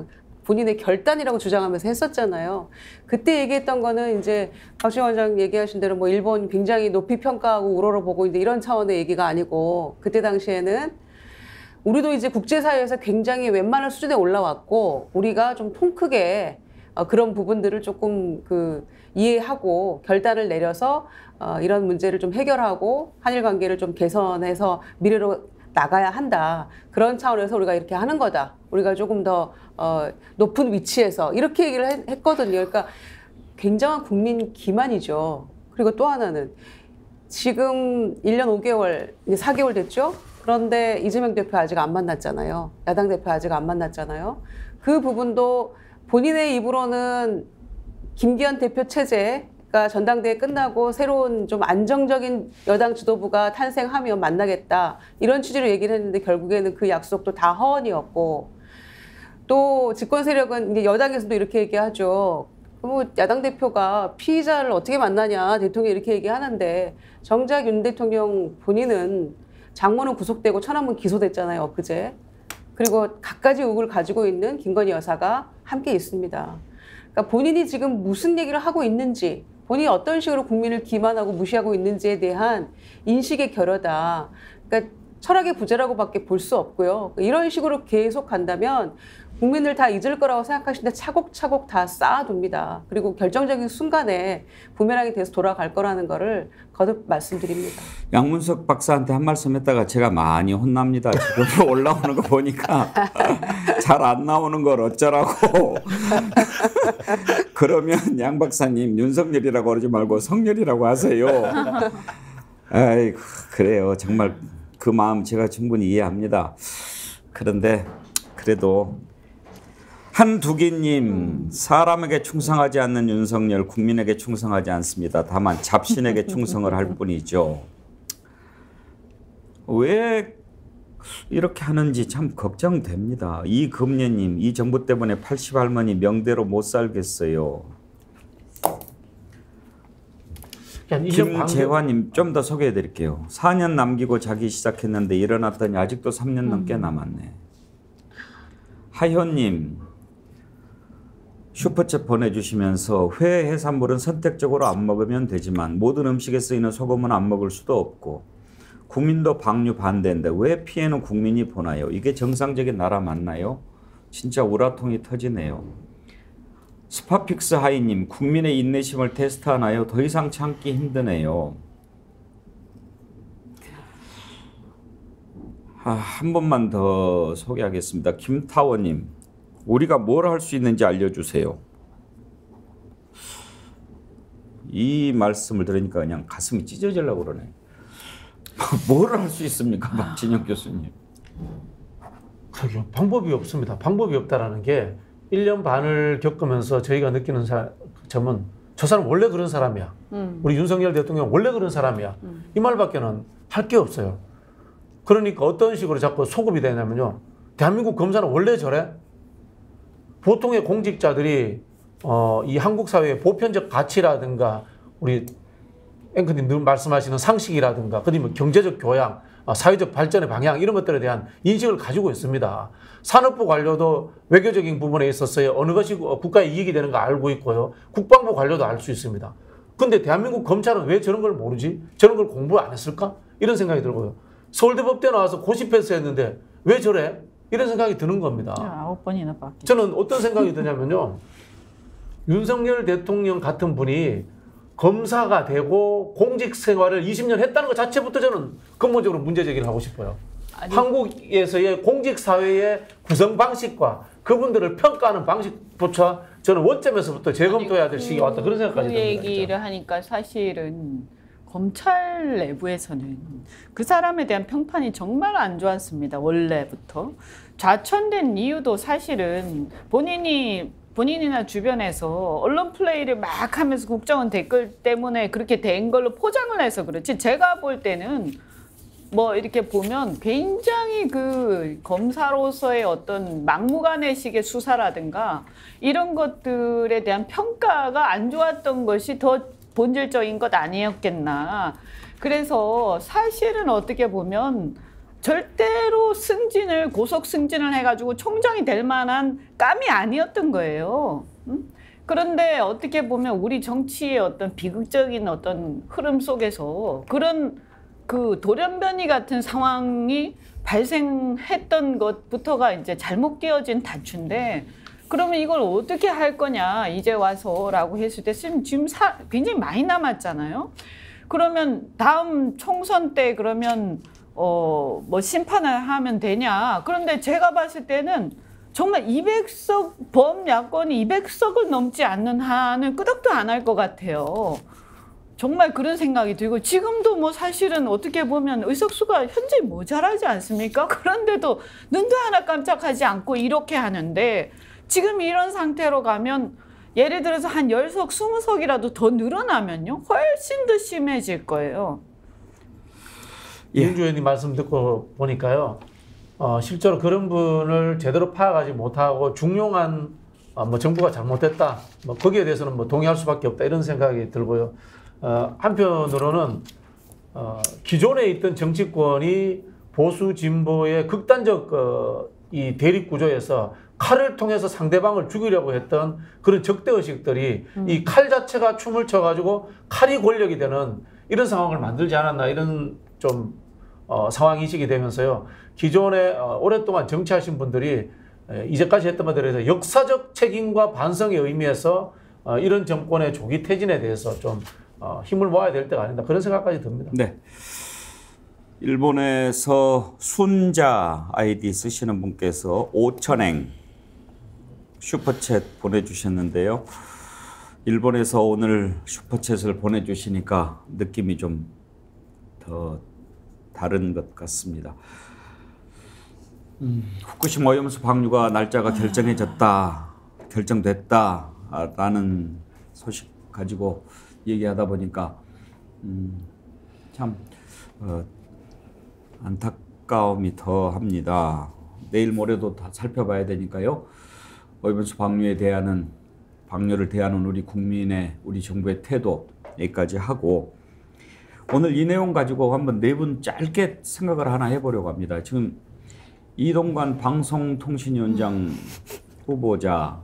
본인의 결단이라고 주장하면서 했었잖아요. 그때 얘기했던 거는 이제 박지원 원장 얘기하신 대로 뭐 일본 굉장히 높이 평가하고 우러러보고 이제 이런 차원의 얘기가 아니고 그때 당시에는 우리도 이제 국제사회에서 굉장히 웬만한 수준에 올라왔고 우리가 좀 통 크게 그런 부분들을 조금 이해하고 결단을 내려서 이런 문제를 좀 해결하고 한일 관계를 좀 개선해서 미래로 나가야 한다. 그런 차원에서 우리가 이렇게 하는 거다. 우리가 조금 더 높은 위치에서 이렇게 얘기를 했거든요. 그러니까 굉장한 국민 기만이죠. 그리고 또 하나는 지금 1년 5개월, 이제 4개월 됐죠? 그런데 이재명 대표 아직 안 만났잖아요. 야당 대표 아직 안 만났잖아요. 그 부분도 본인의 입으로는 김기현 대표 체제가 전당대회 끝나고 새로운 좀 안정적인 여당 지도부가 탄생하면 만나겠다. 이런 취지로 얘기를 했는데 결국에는 그 약속도 다 허언이었고 또 집권 세력은 이제 여당에서도 이렇게 얘기하죠. 뭐 야당 대표가 피의자를 어떻게 만나냐 대통령이 이렇게 얘기하는데 정작 윤 대통령 본인은 장모는 구속되고 천안문 기소됐잖아요. 엊그제. 그리고 갖가지 의혹을 가지고 있는 김건희 여사가 함께 있습니다. 그러니까 본인이 지금 무슨 얘기를 하고 있는지 본인이 어떤 식으로 국민을 기만하고 무시하고 있는지에 대한 인식의 결여다. 그러니까 철학의 부재라고밖에 볼 수 없고요. 이런 식으로 계속 간다면 국민을 다 잊을 거라고 생각하시는데 차곡차곡 다 쌓아둡니다. 그리고 결정적인 순간에 부메랑이 돼서 돌아갈 거라는 거를 거듭 말씀드립니다. 양문석 박사한테 한 말씀 했다가 제가 많이 혼납니다. 지금 올라오는 거 보니까 잘 안 나오는 걸 어쩌라고. 그러면 양 박사님 윤석열이라고 그러지 말고 성열이라고 하세요. 아이고 그래요. 정말 그 마음 제가 충분히 이해합니다. 그런데 그래도 한두기님, 사람에게 충성하지 않는 윤석열, 국민에게 충성하지 않습니다. 다만 잡신에게 충성을 할 뿐이죠. 왜 이렇게 하는지 참 걱정됩니다. 이금예님, 이 정부 때문에 80할머니 명대로 못 살겠어요. 김재환님 좀 더 소개해 드릴게요. 4년 남기고 자기 시작했는데 일어났더니 아직도 3년 넘게 남았네. 하현님, 슈퍼챗 보내주시면서 회, 해산물은 선택적으로 안 먹으면 되지만 모든 음식에 쓰이는 소금은 안 먹을 수도 없고 국민도 방류 반대인데 왜 피해는 국민이 보나요? 이게 정상적인 나라 맞나요? 진짜 우라통이 터지네요. 스파픽스 하이님, 국민의 인내심을 테스트하나요? 더 이상 참기 힘드네요. 한 번만 더 소개하겠습니다. 김타원님, 우리가 뭘 할 수 있는지 알려주세요. 이 말씀을 들으니까 그냥 가슴이 찢어지려고 그러네. 뭘 할 수 있습니까, 박진영 교수님? 그러게요. 방법이 없습니다. 방법이 없다라는 게 1년 반을 겪으면서 저희가 느끼는 점은 저 사람 원래 그런 사람이야. 우리 윤석열 대통령 원래 그런 사람이야. 이 말밖에는 할 게 없어요. 그러니까 어떤 식으로 자꾸 소급이 되냐면요. 대한민국 검사는 원래 저래? 보통의 공직자들이 이 한국 사회의 보편적 가치라든가 우리 앵커님 늘 말씀하시는 상식이라든가 그다음에 경제적 교양, 사회적 발전의 방향 이런 것들에 대한 인식을 가지고 있습니다. 산업부 관료도 외교적인 부분에 있어서 어느 것이 국가의 이익이 되는 거 알고 있고요. 국방부 관료도 알 수 있습니다. 근데 대한민국 검찰은 왜 저런 걸 모르지? 저런 걸 공부 안 했을까? 이런 생각이 들고요. 서울대법대 나와서 고시 패스했는데 왜 저래? 이런 생각이 드는 겁니다. 9번이나 바뀌었어요. 저는 어떤 생각이 드냐면요. 윤석열 대통령 같은 분이 검사가 되고 공직 생활을 20년 했다는 것 자체부터 저는 근본적으로 문제 제기를 하고 싶어요. 한국에서의 공직 사회의 구성 방식과 그분들을 평가하는 방식부터 저는 원점에서부터 재검토해야 될 시기가 왔다 그런 생각까지 듭니다. 그 얘기를 진짜. 하니까 사실은 검찰 내부에서는 그 사람에 대한 평판이 정말 안 좋았습니다. 원래부터. 좌천된 이유도 사실은 본인이나 주변에서 언론 플레이를 막 하면서 국정원 댓글 때문에 그렇게 된 걸로 포장을 해서 그렇지 제가 볼 때는 뭐 이렇게 보면 굉장히 그 검사로서의 어떤 막무가내식의 수사라든가 이런 것들에 대한 평가가 안 좋았던 것이 더 본질적인 것 아니었겠나. 그래서 사실은 어떻게 보면 절대로 승진을 고속 승진을 해가지고 총장이 될 만한 감이 아니었던 거예요. 그런데 어떻게 보면 우리 정치의 어떤 비극적인 어떤 흐름 속에서 그런 그 돌연변이 같은 상황이 발생했던 것부터가 이제 잘못 끼워진 단추인데, 그러면 이걸 어떻게 할 거냐 이제 와서라고 했을 때 지금 굉장히 많이 남았잖아요. 그러면 다음 총선 때 그러면 뭐 심판을 하면 되냐? 그런데 제가 봤을 때는 정말 200석 범야권이 200석을 넘지 않는 한은 끄덕도 안 할 것 같아요. 정말 그런 생각이 들고, 지금도 뭐 사실은 어떻게 보면 의석수가 현재 모자라지 않습니까? 그런데도 눈도 하나 깜짝하지 않고 이렇게 하는데, 지금 이런 상태로 가면 예를 들어서 한 10석, 20석이라도 더 늘어나면요, 훨씬 더 심해질 거예요. 이은주 의원님 말씀 듣고 보니까요, 실제로 그런 분을 제대로 파악하지 못하고 중용한 뭐 정부가 잘못됐다, 뭐 거기에 대해서는 뭐 동의할 수밖에 없다, 이런 생각이 들고요. 한편으로는 기존에 있던 정치권이 보수 진보의 극단적 이 대립 구조에서 칼을 통해서 상대방을 죽이려고 했던 그런 적대의식들이 이 칼 자체가 춤을 춰가지고 칼이 권력이 되는 이런 상황을 만들지 않았나, 이런 좀 상황인식이 되면서요, 기존에 오랫동안 정치하신 분들이 이제까지 했던 것들에 대해서 역사적 책임과 반성의 의미에서 이런 정권의 조기 퇴진에 대해서 좀 힘을 모아야 될 때가 아닌가, 그런 생각까지 듭니다. 네. 일본에서 순자 아이디 쓰시는 분께서 5,000엔 슈퍼챗 보내주셨는데요. 일본에서 오늘 슈퍼챗을 보내주시니까 느낌이 좀 더 다른 것 같습니다. 후쿠시마 오염수 방류가 날짜가 결정됐다라는 소식 가지고 얘기하다 보니까 참 안타까움이 더합니다. 내일 모레도 다 살펴봐야 되니까요. 오염수 방류를 대하는 우리 국민의, 우리 정부의 태도 여기까지 하고, 오늘 이 내용 가지고 한번 네 분 짧게 생각을 하나 해보려고 합니다. 지금 이동관 방송통신위원장 후보자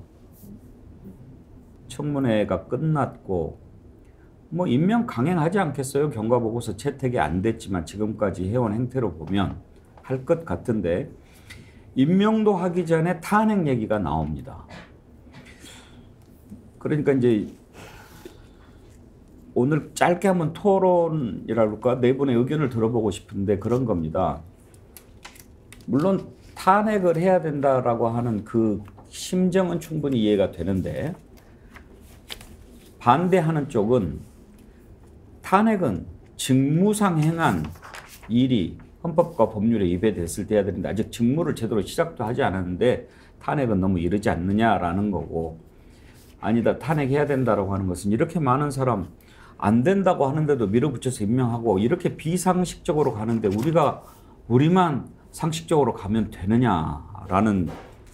청문회가 끝났고 뭐 임명 강행하지 않겠어요? 경과보고서 채택이 안 됐지만 지금까지 해온 행태로 보면 할 것 같은데, 임명도 하기 전에 탄핵 얘기가 나옵니다. 그러니까 이제 오늘 짧게 한번 토론이라고 할까, 네 분의 의견을 들어보고 싶은데 그런 겁니다. 물론 탄핵을 해야 된다라고 하는 그 심정은 충분히 이해가 되는데, 반대하는 쪽은 탄핵은 직무상 행한 일이 헌법과 법률에 위배됐을 때 해야 되는데 아직 직무를 제대로 시작도 하지 않았는데 탄핵은 너무 이르지 않느냐라는 거고, 아니다, 탄핵해야 된다라고 하는 것은 이렇게 많은 사람 안 된다고 하는데도 밀어붙여서 임명하고 이렇게 비상식적으로 가는데 우리만 상식적으로 가면 되느냐라는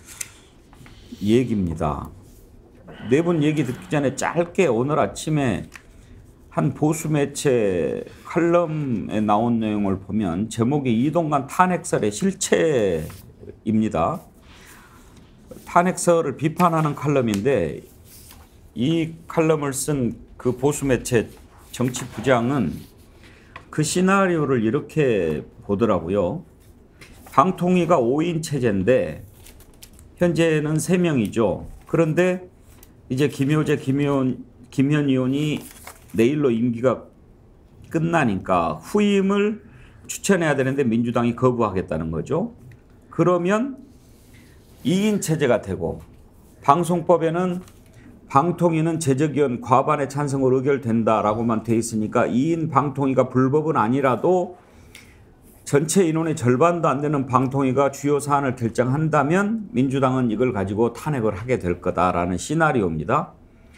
얘기입니다. 네 분 얘기 듣기 전에 짧게 오늘 아침에 한 보수 매체 칼럼에 나온 내용을 보면 제목이 이동관 탄핵설의 실체입니다. 탄핵설을 비판하는 칼럼인데, 이 칼럼을 쓴 그 보수 매체 정치부장은 그 시나리오를 이렇게 보더라고요. 방통위가 5인 체제인데 현재는 3명이죠. 그런데 이제 김효재, 김현 의원이 내일로 임기가 끝나니까 후임을 추천해야 되는데 민주당이 거부하겠다는 거죠. 그러면 2인 체제가 되고, 방송법에는 방통위는 제적위원 과반의 찬성으로 의결된다라고만 돼 있으니까 2인 방통위가 불법은 아니라도 전체 인원의 절반도 안 되는 방통위가 주요 사안을 결정한다면 민주당은 이걸 가지고 탄핵을 하게 될 거다라는 시나리오입니다.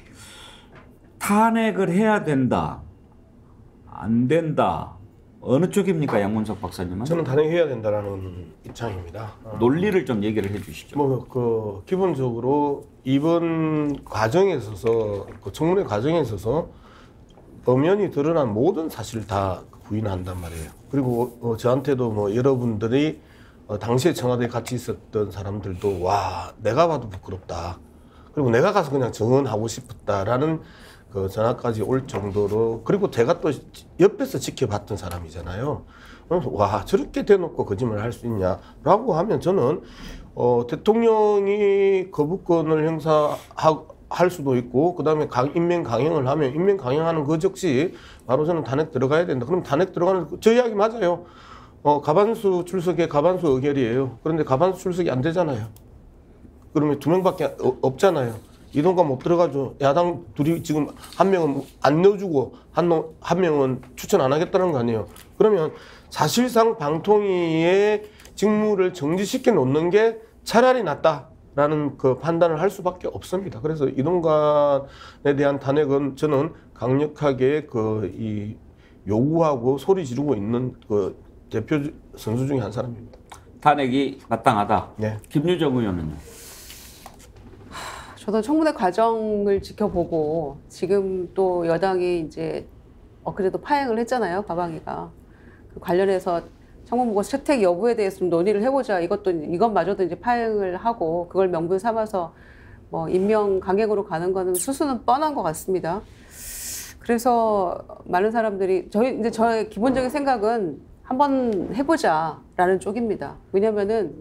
탄핵을 해야 된다, 안 된다, 어느 쪽입니까, 양문석 박사님은? 저는 탄핵해야 된다라는 입장입니다. 논리를 좀 얘기를 해주시죠. 기본적으로 이번 과정에 있어서, 청문회 과정에 있어서 엄연히 드러난 모든 사실을 다 부인한단 말이에요. 그리고 저한테도 뭐 여러분들이 당시에 청와대에 같이 있었던 사람들도 와 내가 봐도 부끄럽다. 그리고 내가 가서 그냥 증언하고 싶었다라는 그 전화까지 올 정도로 그리고 제가 또 옆에서 지켜봤던 사람이잖아요. 와 저렇게 대놓고 거짓말을 할 수 있냐라고 하면 저는 대통령이 거부권을 행사할 수도 있고 그다음에 임명 강행을 하면 임명 강행하는 그 즉시 바로 저는 탄핵 들어가야 된다. 그럼 탄핵 들어가는 저 이야기 맞아요. 가반수 출석에 가반수 의결이에요. 그런데 가반수 출석이 안 되잖아요. 그러면 2명밖에 없잖아요. 이동관 못 들어가죠. 야당 둘이 지금 한 명은 안 넣어주고 한 명은 추천 안 하겠다는 거 아니에요. 그러면 사실상 방통위의 직무를 정지시켜 놓는 게 차라리 낫다라는 그 판단을 할 수밖에 없습니다. 그래서 이동관에 대한 탄핵은 저는 강력하게 이 요구하고 소리 지르고 있는 그 대표 선수 중에 한 사람입니다. 탄핵이 마땅하다. 네. 김유정 의원은요? 저도 청문회 과정을 지켜보고 지금 또 여당이 이제 그래도 파행을 했잖아요. 가방위가. 그 관련해서 청문보고서 채택 여부에 대해서 좀 논의를 해보자. 이것마저도 이제 파행을 하고 그걸 명분 삼아서 뭐 임명 강행으로 가는 거는 수수는 뻔한 것 같습니다. 그래서 많은 사람들이 저의 기본적인 생각은 한번 해보자라는 쪽입니다. 왜냐면은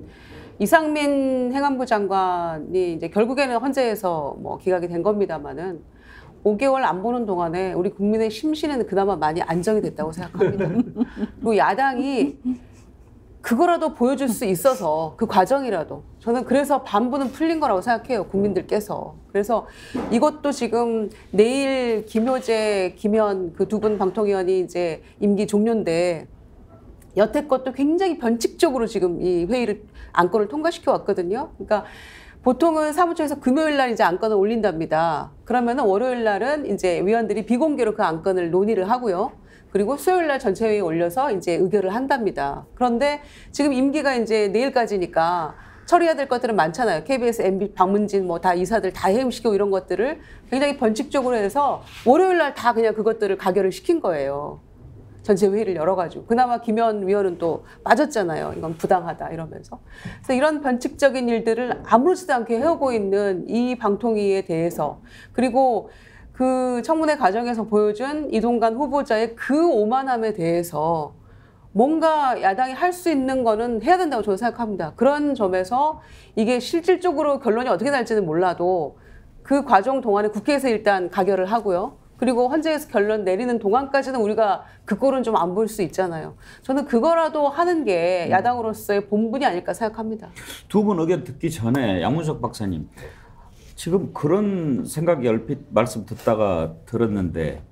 이상민 행안부 장관이 이제 결국에는 헌재에서 뭐 기각이 된 겁니다만은 5개월 안 보는 동안에 우리 국민의 심신은 그나마 많이 안정이 됐다고 생각합니다. 그리고 야당이 그거라도 보여줄 수 있어서 그 과정이라도 저는 그래서 반부는 풀린 거라고 생각해요. 국민들께서. 그래서 이것도 지금 내일 김효재, 김현 그 두 분 방통위원이 이제 임기 종료인데 여태껏도 굉장히 변칙적으로 지금 이 회의를 안건을 통과시켜 왔거든요. 그러니까 보통은 사무처에서 금요일 날 이제 안건을 올린답니다. 그러면은 월요일 날은 이제 위원들이 비공개로 그 안건을 논의를 하고요. 그리고 수요일 날 전체 회의에 올려서 이제 의결을 한답니다. 그런데 지금 임기가 이제 내일까지니까 처리해야 될 것들은 많잖아요. KBS, MB, 박문진 뭐 다 이사들 다 해임시키고 이런 것들을 굉장히 변칙적으로 해서 월요일 날 다 그냥 그것들을 가결을 시킨 거예요. 전체 회의를 열어가지고. 그나마 김현 위원은 또 빠졌잖아요. 이건 부당하다 이러면서. 그래서 이런 변칙적인 일들을 아무렇지도 않게 해오고 있는 이 방통위에 대해서 그리고 그 청문회 과정에서 보여준 이동관 후보자의 그 오만함에 대해서 뭔가 야당이 할 수 있는 거는 해야 된다고 저는 생각합니다. 그런 점에서 이게 실질적으로 결론이 어떻게 날지는 몰라도 그 과정 동안에 국회에서 일단 가결을 하고요. 그리고 헌재에서 결론 내리는 동안까지는 우리가 그 꼴은 좀 안 볼 수 있잖아요. 저는 그거라도 하는 게 야당으로서의 본분이 아닐까 생각합니다. 두 분 의견 듣기 전에 양문석 박사님, 지금 그런 생각이 얼핏 말씀 듣다가 들었는데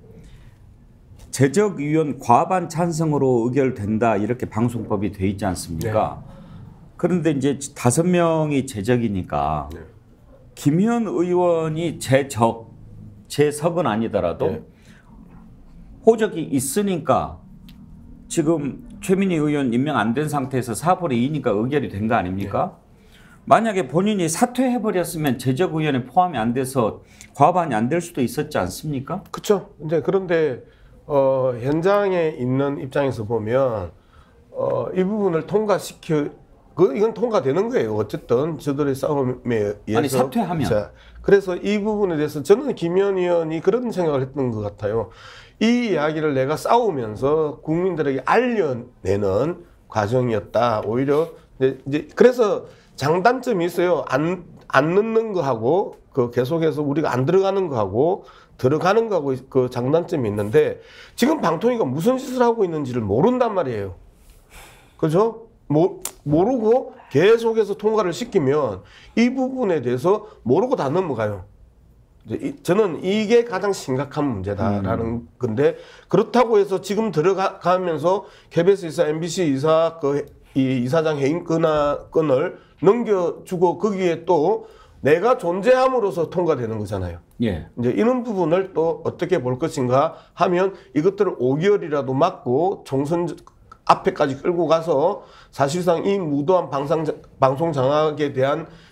제적위원 과반 찬성으로 의결된다 이렇게 방송법이 돼 있지 않습니까? 네. 그런데 이제 5명이 제적이니까 네. 김현 의원이 제석은 아니더라도 네. 호적이 있으니까 지금 최민희 의원 임명 안 된 상태에서 4분의 2니까 의결이 된 거 아닙니까? 네. 만약에 본인이 사퇴해버렸으면 제적의원에 포함이 안 돼서 과반이 안 될 수도 있었지 않습니까? 그렇죠. 이제 그런데 현장에 있는 입장에서 보면 이 부분을 이건 통과되는 거예요. 어쨌든 저들의 싸움에 의해서. 아니 사퇴하면. 자, 그래서 이 부분에 대해서 저는 김현 의원이 그런 생각을 했던 것 같아요. 이 이야기를 내가 싸우면서 국민들에게 알려내는 과정이었다. 오히려 이제 그래서 장단점이 있어요. 안 넣는 거하고 그 계속해서 우리가 안 들어가는 거하고 들어가는 거하고 그 장단점이 있는데 지금 방통위가 무슨 짓을 하고 있는지를 모른단 말이에요. 그죠? 모르고 계속해서 통과를 시키면 이 부분에 대해서 모르고 다 넘어가요. 저는 이게 가장 심각한 문제다라는 건데 그렇다고 해서 지금 들어가면서 KBS 이사, MBC 이사 이 이사장 해임 건을 넘겨주고 거기에 또 내가 존재함으로써 통과되는 거잖아요. 예. 이제 이런 부분을 또 어떻게 볼 것인가 하면 이것들을 5개월이라도 막고 총선 앞에까지 끌고 가서 사실상 이 무도한 방송 장악에 대한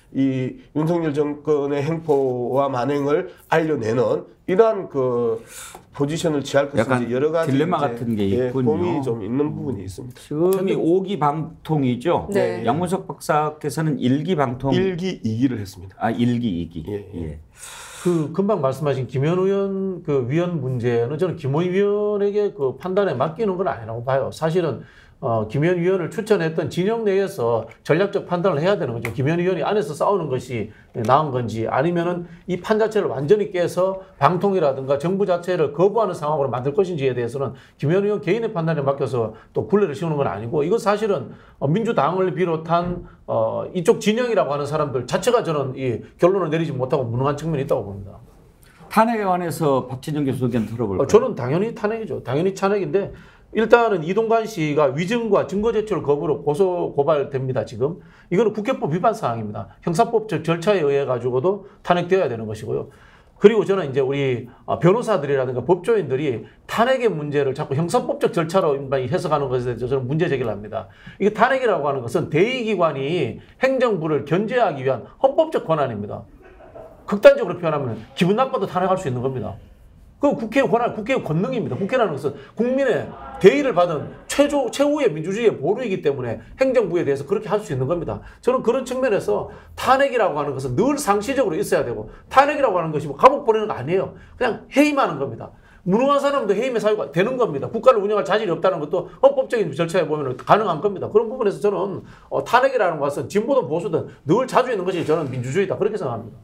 이 윤석열 정권의 행포와 만행을 알려내는 이러한 그 포지션을 취할 것인지 여러 가지 딜레마 같은 게 있군요. 고민이 좀 있는 부분이 있습니다. 지금이 5기 방통이죠. 네. 양문석 박사께서는 1기 방통 1기, 2기를 했습니다. 아 1기, 2기. 예. 그 금방 말씀하신 김현 의원 그 위원 문제는 저는 김호희 위원에게 그 판단에 맡기는 건 아니라고 봐요. 사실은 김현 위원을 추천했던 진영 내에서 전략적 판단을 해야 되는 거죠. 김현 위원이 안에서 싸우는 것이 나은 건지 아니면은 이 판 자체를 완전히 깨서 방통이라든가 정부 자체를 거부하는 상황으로 만들 것인지에 대해서는 김현 의원 개인의 판단에 맡겨서 또 굴레를 씌우는 건 아니고 이거 사실은 민주당을 비롯한 이쪽 진영이라고 하는 사람들 자체가 저는 이 결론을 내리지 못하고 무능한 측면이 있다고 봅니다. 탄핵에 관해서 박진영 교수 의견 들어볼까요? 저는 당연히 탄핵이죠. 당연히 탄핵인데 일단은 이동관 씨가 위증과 증거 제출 거부로 고발됩니다. 지금 이거는 국회법 위반 사항입니다. 형사법적 절차에 의해 가지고도 탄핵되어야 되는 것이고요. 그리고 저는 이제 우리 변호사들이라든가 법조인들이 탄핵의 문제를 자꾸 형사법적 절차로 해석하는 것에 대해서 저는 문제 제기를 합니다. 이게 탄핵이라고 하는 것은 대의기관이 행정부를 견제하기 위한 헌법적 권한입니다. 극단적으로 표현하면 기분 나빠도 탄핵할 수 있는 겁니다. 그 국회의 권한, 국회의 권능입니다. 국회라는 것은 국민의 대의를 받은 최후의 민주주의의 보루이기 때문에 행정부에 대해서 그렇게 할 수 있는 겁니다. 저는 그런 측면에서 탄핵이라고 하는 것은 늘 상시적으로 있어야 되고 탄핵이라고 하는 것이 뭐 감옥 보내는 거 아니에요. 그냥 해임하는 겁니다. 무능한 사람도 해임의 사유가 되는 겁니다. 국가를 운영할 자질이 없다는 것도 헌법적인 절차에 보면 가능한 겁니다. 그런 부분에서 저는 탄핵이라는 것은 진보든 보수든 늘 자주 있는 것이 저는 민주주의다. 그렇게 생각합니다.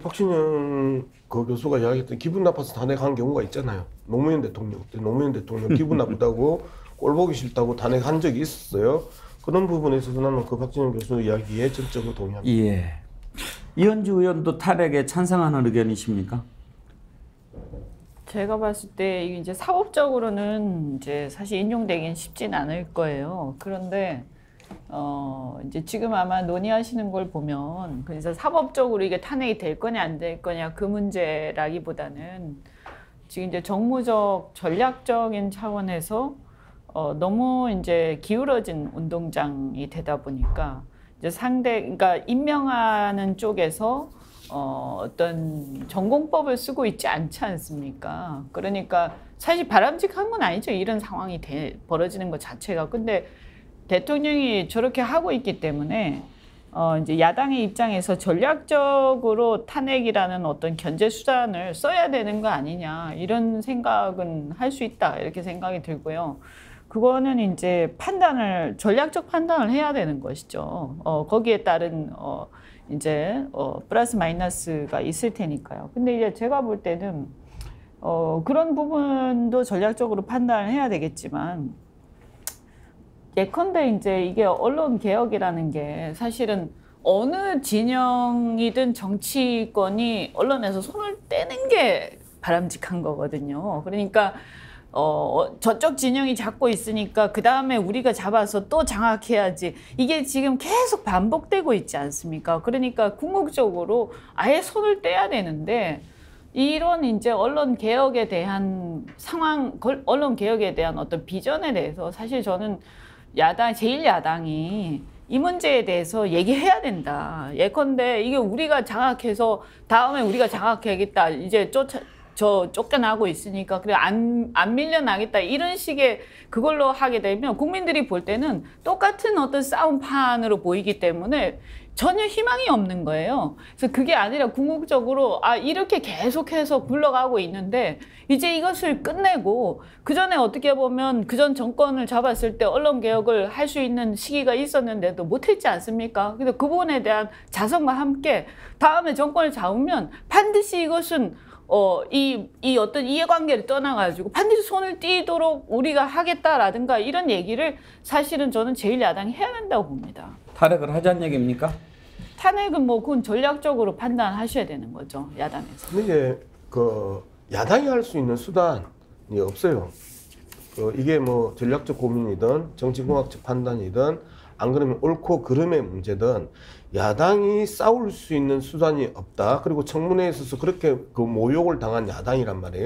박진영 그 교수가 이야기했던 기분 나빠서 탄핵한 경우가 있잖아요. 노무현 대통령 기분 나쁘다고 꼴 보기 싫다고 탄핵한 적이 있었어요. 그런 부분에 있어서 나는 그 박진영 교수 이야기에 전적으로 동의합니다. 예. 이현주 의원도 탄핵에 찬성하는 의견이십니까? 제가 봤을 때 이게 이제 사법적으로는 이제 사실 인용되긴 쉽진 않을 거예요. 그런데 이제 지금 아마 논의하시는 걸 보면 그래서 사법적으로 이게 탄핵이 될 거냐 안 될 거냐 그 문제라기보다는 지금 이제 정무적 전략적인 차원에서 너무 이제 기울어진 운동장이 되다 보니까 이제 그러니까 임명하는 쪽에서 어떤 전공법을 쓰고 있지 않지 않습니까? 그러니까 사실 바람직한 건 아니죠. 이런 상황이 벌어지는 것 자체가. 근데 대통령이 저렇게 하고 있기 때문에 이제 야당의 입장에서 전략적으로 탄핵이라는 어떤 견제 수단을 써야 되는 거 아니냐 이런 생각은 할 수 있다 이렇게 생각이 들고요. 그거는 이제 전략적 판단을 해야 되는 것이죠. 거기에 따른 이제 플러스 마이너스가 있을 테니까요. 근데 이제 제가 볼 때는 그런 부분도 전략적으로 판단을 해야 되겠지만. 예컨대 이제 이게 언론 개혁이라는 게 사실은 어느 진영이든 정치권이 언론에서 손을 떼는 게 바람직한 거거든요. 그러니까 저쪽 진영이 잡고 있으니까 그 다음에 우리가 잡아서 또 장악해야지. 이게 지금 계속 반복되고 있지 않습니까? 그러니까 궁극적으로 아예 손을 떼야 되는데 이런 이제 언론 개혁에 대한 언론 개혁에 대한 어떤 비전에 대해서 사실 저는 제1야당이 이 문제에 대해서 얘기해야 된다. 예컨대 이게 우리가 장악해서 다음에 우리가 장악해야겠다. 이제 쫓겨나고 있으니까 그래 안 밀려나겠다. 이런 식의 그걸로 하게 되면 국민들이 볼 때는 똑같은 어떤 싸움판으로 보이기 때문에 전혀 희망이 없는 거예요. 그래서 그게 아니라 궁극적으로 이렇게 계속해서 굴러가고 있는데 이제 이것을 끝내고 그전에 어떻게 보면 그전 정권을 잡았을 때 언론 개혁을 할 수 있는 시기가 있었는데도 못했지 않습니까? 그래서 그 부분에 대한 자성과 함께 다음에 정권을 잡으면 반드시 이것은 이 어떤 이해관계를 떠나가지고 반드시 손을 띄도록 우리가 하겠다라든가 이런 얘기를 사실은 저는 제1야당이 해야 된다고 봅니다. 탄핵을 하자는 얘기입니까? 탄핵은 뭐 그건 전략적으로 판단하셔야 되는 거죠, 야당에서. 근데 이제 그 야당이 할 수 있는 수단이 없어요. 이게 뭐 전략적 고민이든 정치공학적 판단이든 안 그러면 옳고 그름의 문제든 야당이 싸울 수 있는 수단이 없다. 그리고 청문회에 있어서 그렇게 그 모욕을 당한 야당이란 말이에요.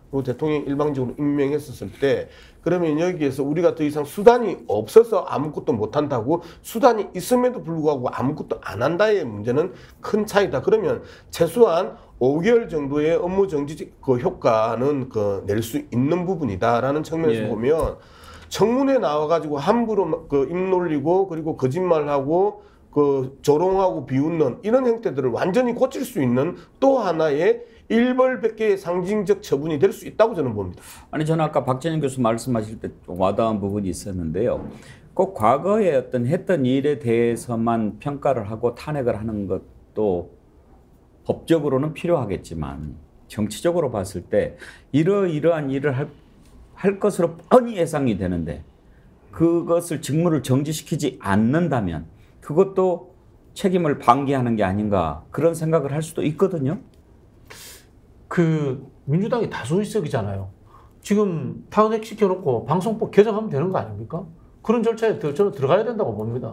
대통령이 일방적으로 임명했었을 때 그러면 여기에서 우리가 더 이상 수단이 없어서 아무것도 못한다고 수단이 있음에도 불구하고 아무것도 안 한다의 문제는 큰 차이다. 그러면 최소한 5개월 정도의 업무 정지 그 효과는 낼 수 있는 부분이다라는 측면에서 보면 청문회 나와가지고 함부로 입 놀리고 그리고 거짓말하고 조롱하고 비웃는 이런 형태들을 완전히 고칠 수 있는 또 하나의 일벌백계의 상징적 처분이 될 수 있다고 저는 봅니다. 아니 저는 아까 박재년 교수 말씀하실 때 좀 와닿은 부분이 있었는데요. 꼭 과거에 어떤 했던 일에 대해서만 평가를 하고 탄핵을 하는 것도 법적으로는 필요하겠지만 정치적으로 봤을 때 이러이러한 일을 할 것으로 뻔히 예상이 되는데 그것을 직무를 정지시키지 않는다면 그것도 책임을 방기하는 게 아닌가 그런 생각을 할 수도 있거든요. 민주당이 다수의석이잖아요. 지금 탄핵 시켜놓고 방송법 개정하면 되는 거 아닙니까? 그런 절차에 저는 들어가야 된다고 봅니다.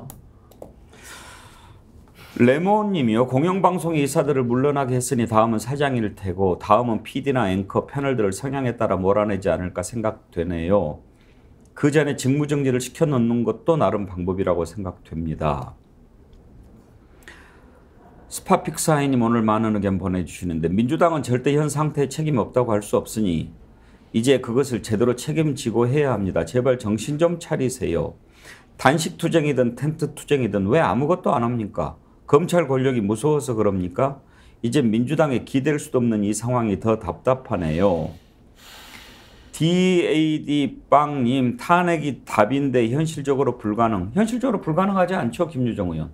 레몬님이요. 공영방송의 이사들을 물러나게 했으니 다음은 사장일 테고 다음은 PD나 앵커, 패널들을 성향에 따라 몰아내지 않을까 생각되네요. 그 전에 직무정지를 시켜놓는 것도 나름 방법이라고 생각됩니다. 스파픽사이님 오늘 많은 의견 보내주시는데 민주당은 절대 현 상태에 책임 없다고 할 수 없으니 이제 그것을 제대로 책임지고 해야 합니다. 제발 정신 좀 차리세요. 단식 투쟁이든 텐트 투쟁이든 왜 아무것도 안 합니까? 검찰 권력이 무서워서 그럽니까? 이제 민주당에 기댈 수도 없는 이 상황이 더 답답하네요. DAD빵님 탄핵이 답인데 현실적으로 불가능. 현실적으로 불가능하지 않죠, 김유정 의원.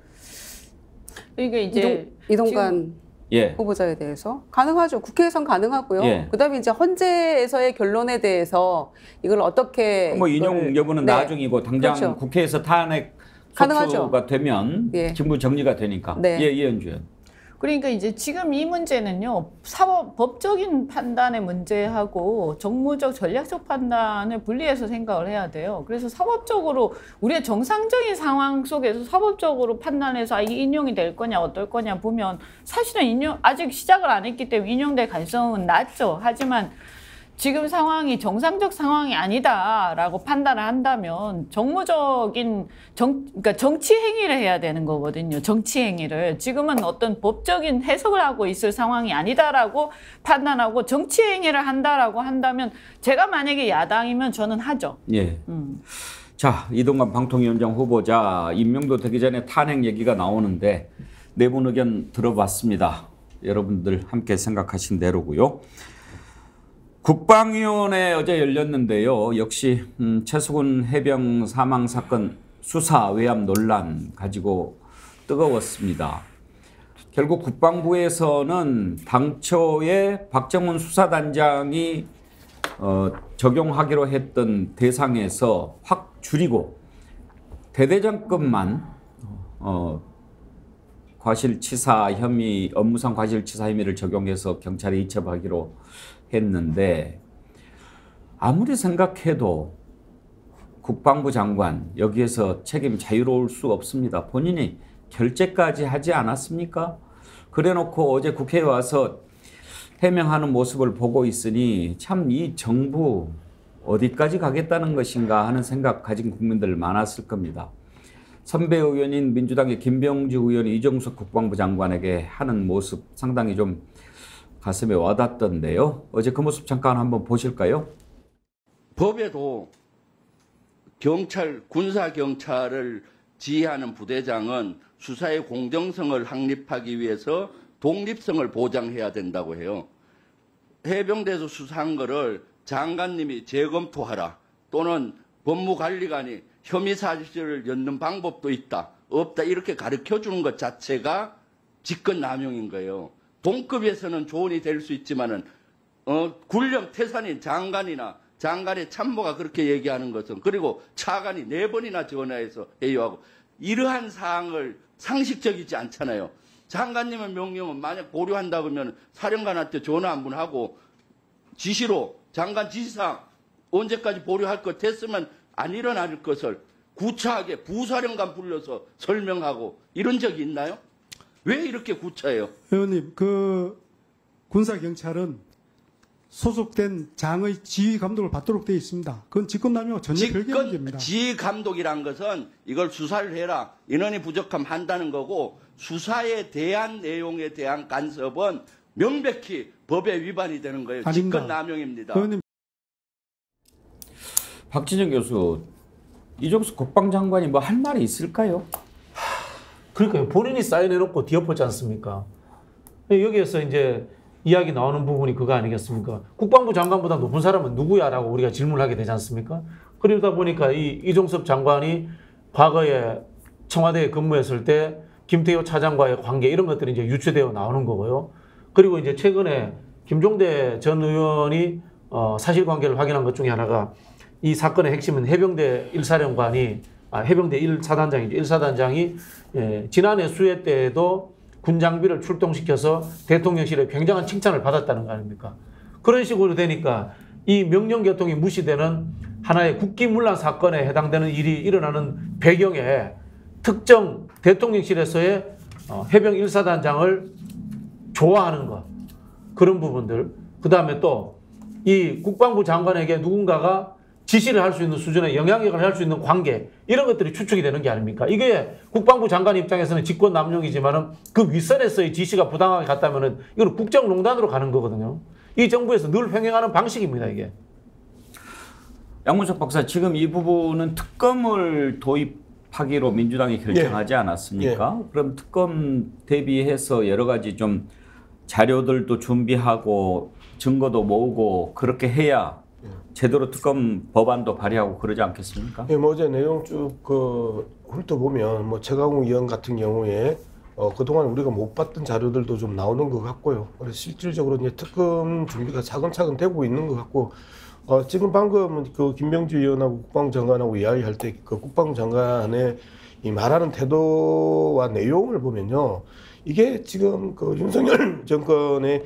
이게 이제 이동관 후보자에 대해서 가능하죠. 국회에선 가능하고요. 그다음에 이제 헌재에서의 결론에 대해서 이걸 어떻게 뭐 인용 여부는 나중이고 당장 그렇죠. 국회에서 탄핵 소추가 되면 직무 정리가 되니까. 이현주 의원. 그러니까 이제 지금 이 문제는요, 법적인 판단의 문제하고 정무적, 전략적 판단을 분리해서 생각을 해야 돼요. 그래서 사법적으로 우리가 정상적인 상황 속에서 사법적으로 판단해서 이게 인용이 될 거냐 어떨 거냐 보면 사실은 아직 시작을 안 했기 때문에 인용될 가능성은 낮죠. 하지만 지금 상황이 정상적 상황이 아니다라고 판단을 한다면 정무적인 그러니까 정치 행위를 해야 되는 거거든요. 정치 행위를 지금은 어떤 법적인 해석을 하고 있을 상황이 아니다라고 판단하고 정치 행위를 한다라고 한다면 제가 만약에 야당이면 저는 하죠. 자, 이동관 방통위원장 후보자 임명도 되기 전에 탄핵 얘기가 나오는데 내분 의견 들어봤습니다. 여러분들 함께 생각하신 대로고요. 국방위원회 어제 열렸는데요. 역시 최수근 해병 사망 사건 수사 외압 논란 가지고 뜨거웠습니다. 결국 국방부에서는 당초에 박정훈 수사단장이 적용하기로 했던 대상에서 확 줄이고 대대장급만 과실치사 혐의, 업무상 과실치사 혐의를 적용해서 경찰에 이첩하기로 했는데 아무리 생각해도 국방부 장관 여기에서 책임 자유로울 수 없습니다. 본인이 결재까지 하지 않았습니까? 그래놓고 어제 국회에 와서 해명하는 모습을 보고 있으니 참 이 정부 어디까지 가겠다는 것인가 하는 생각 가진 국민들 많았을 겁니다. 선배 의원인 민주당의 김병주 의원이 이정석 국방부 장관에게 하는 모습 상당히 좀 가슴에 와닿던데요. 어제 그 모습 잠깐 한번 보실까요? 법에도 군사경찰을 지휘하는 부대장은 수사의 공정성을 확립하기 위해서 독립성을 보장해야 된다고 해요. 해병대에서 수사한 거를 장관님이 재검토하라 또는 법무관리관이 혐의 사실을 엿는 방법도 있다, 없다 이렇게 가르쳐 주는 것 자체가 직권남용인 거예요. 동급에서는 조언이 될 수 있지만은 군령 태산인 장관이나 장관의 참모가 그렇게 얘기하는 것은 그리고 차관이 4번이나 전화해서 회유하고 이러한 사항을 상식적이지 않잖아요. 장관님의 명령은 만약 보류한다 그러면 사령관한테 전화 한 번 하고 지시로 장관 지시사항 언제까지 보류할 것 됐으면 안 일어날 것을 구차하게 부사령관 불러서 설명하고 이런 적이 있나요? 왜 이렇게 구차해요? 의원님, 군사경찰은 소속된 장의 지휘 감독을 받도록 되어 있습니다. 그건 직권남용 전혀 별개 문제입니다. 지휘 감독이란 것은 이걸 수사를 해라, 인원이 부족하면 한다는 거고, 수사에 대한 내용에 대한 간섭은 명백히 법에 위반이 되는 거예요. 직권남용입니다. 박진영 교수, 이종수 국방장관이 뭐 할 말이 있을까요? 그러니까요. 본인이 사인해놓고 뒤엎었지 않습니까? 여기에서 이제 이야기 나오는 부분이 그거 아니겠습니까? 국방부 장관보다 높은 사람은 누구야라고 우리가 질문을 하게 되지 않습니까? 그러다 보니까 이종섭 장관이 과거에 청와대에 근무했을 때 김태효 차장과의 관계 이런 것들이 이제 유추되어 나오는 거고요. 그리고 이제 최근에 김종대 전 의원이 사실관계를 확인한 것 중에 하나가 이 사건의 핵심은 해병대 1사령관이 해병대 1사단장이죠. 1사단장이 지난해 수해 때에도 군 장비를 출동시켜서 대통령실에 굉장한 칭찬을 받았다는 거 아닙니까? 그런 식으로 되니까 이 명령 교통이 무시되는 하나의 국기문란 사건에 해당되는 일이 일어나는 배경에 특정 대통령실에서의 해병 1사단장을 좋아하는 것, 그런 부분들, 그 다음에 또 이 국방부 장관에게 누군가가 지시를 할 수 있는 수준의 영향력을 할 수 있는 관계, 이런 것들이 추측이 되는 게 아닙니까? 이게 국방부 장관 입장에서는 직권남용이지만은 그 윗선에서의 지시가 부당하게 갔다면은 이건 국정농단으로 가는 거거든요. 이 정부에서 늘 횡행하는 방식입니다, 이게. 양문석 박사, 지금 이 부분은 특검을 도입하기로 민주당이 결정하지 않았습니까? 그럼 특검 대비해서 여러 가지 좀 자료들도 준비하고 증거도 모으고 그렇게 해야 제대로 특검 법안도 발의하고 그러지 않겠습니까? 뭐 어제 내용 쭉 훑어보면 뭐 최강욱 의원 같은 경우에 그동안 우리가 못 봤던 자료들도 좀 나오는 것 같고요. 그래서 실질적으로 이제 특검 준비가 차근차근 되고 있는 것 같고, 지금 방금 그 김병주 의원하고 국방부 장관하고 이야기할 때 그 국방부 장관의 이 말하는 태도와 내용을 보면요, 이게 지금 그 윤석열 정권의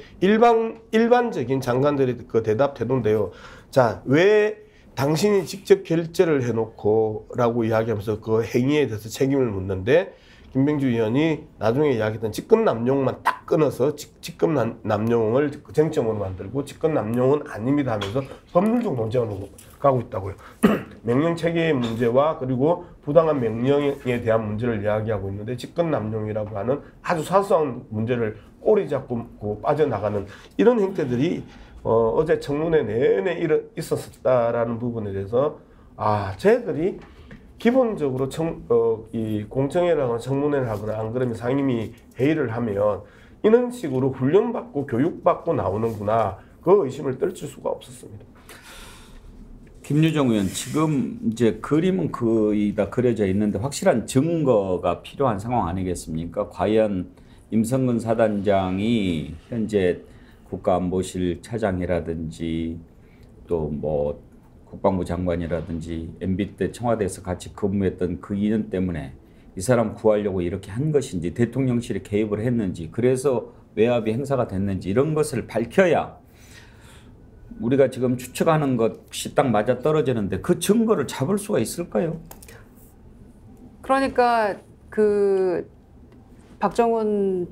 일반적인 장관들의 그 대답 태도인데요. 자, 왜 당신이 직접 결재를 해놓고 라고 이야기하면서 그 행위에 대해서 책임을 묻는데, 김병주 의원이 나중에 이야기했던 직권남용만 딱 끊어서 직권남용을 쟁점으로 만들고 직권남용은 아닙니다 하면서 법률적 논쟁으로 가고 있다고요. 명령 체계의 문제와 그리고 부당한 명령에 대한 문제를 이야기하고 있는데, 직권남용이라고 하는 아주 사소한 문제를 꼬리 잡고 빠져나가는 이런 행태들이 어제 청문회 내내 있었다라는 부분에 대해서 쟤들이 기본적으로 이 공청회를 하거나 청문회를 하거나 안 그러면 상임위 회의를 하면 이런 식으로 훈련받고 교육받고 나오는구나, 그 의심을 떨칠 수가 없었습니다. 김유정 의원, 지금 이제 그림은 거의 다 그려져 있는데 확실한 증거가 필요한 상황 아니겠습니까? 과연 임성근 사단장이 현재 국가안보실 차장이라든지 또 뭐 국방부 장관이라든지 MB 때 청와대에서 같이 근무했던 그 인연 때문에 이 사람 구하려고 이렇게 한 것인지, 대통령실이 개입을 했는지, 그래서 외압이 행사가 됐는지, 이런 것을 밝혀야 우리가 지금 추측하는 것이 딱 맞아 떨어지는데 그 증거를 잡을 수가 있을까요? 그러니까 그 박정훈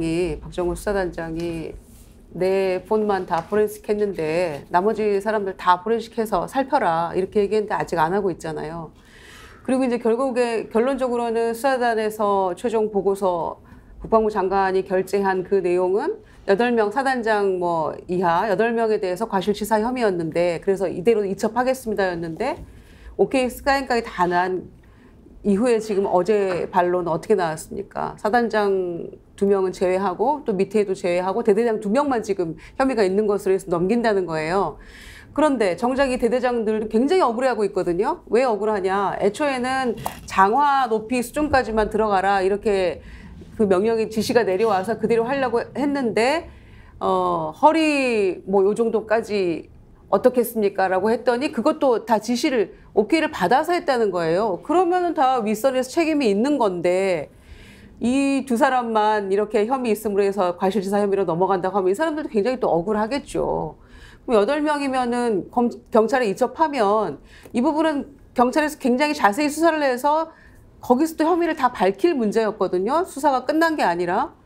수사단장이 내 폰만 다 포렌식 했는데 나머지 사람들 다 포렌식해서 살펴라, 이렇게 얘기했는데 아직 안 하고 있잖아요. 그리고 이제 결국에 결론적으로는 수사단에서 최종 보고서 국방부 장관이 결재한 그 내용은 8명 사단장 이하 8명에 대해서 과실치사 혐의였는데, 그래서 이대로 이첩하겠습니다였는데 오케이 스카이까지 다 난 이후에 지금 어제 반론은 어떻게 나왔습니까? 사단장 2명은 제외하고 또 밑에도 제외하고 대대장 2명만 지금 혐의가 있는 것으로 해서 넘긴다는 거예요. 그런데 정작 이 대대장들 굉장히 억울해하고 있거든요. 왜 억울하냐? 애초에는 장화 높이 수준까지만 들어가라, 이렇게 그 명령이 지시가 내려와서 그대로 하려고 했는데 허리 요 정도까지 어떻겠습니까? 라고 했더니 그것도 다 지시를 오케이를 받아서 했다는 거예요. 그러면은 다 윗선에서 책임이 있는 건데 이 두 사람만 이렇게 혐의 있음으로 해서 과실치사 혐의로 넘어간다고 하면 이 사람들도 굉장히 또 억울하겠죠. 그럼 8명이면은 경찰에 이첩하면 이 부분은 경찰에서 굉장히 자세히 수사를 해서 거기서 또 혐의를 다 밝힐 문제였거든요. 수사가 끝난 게 아니라.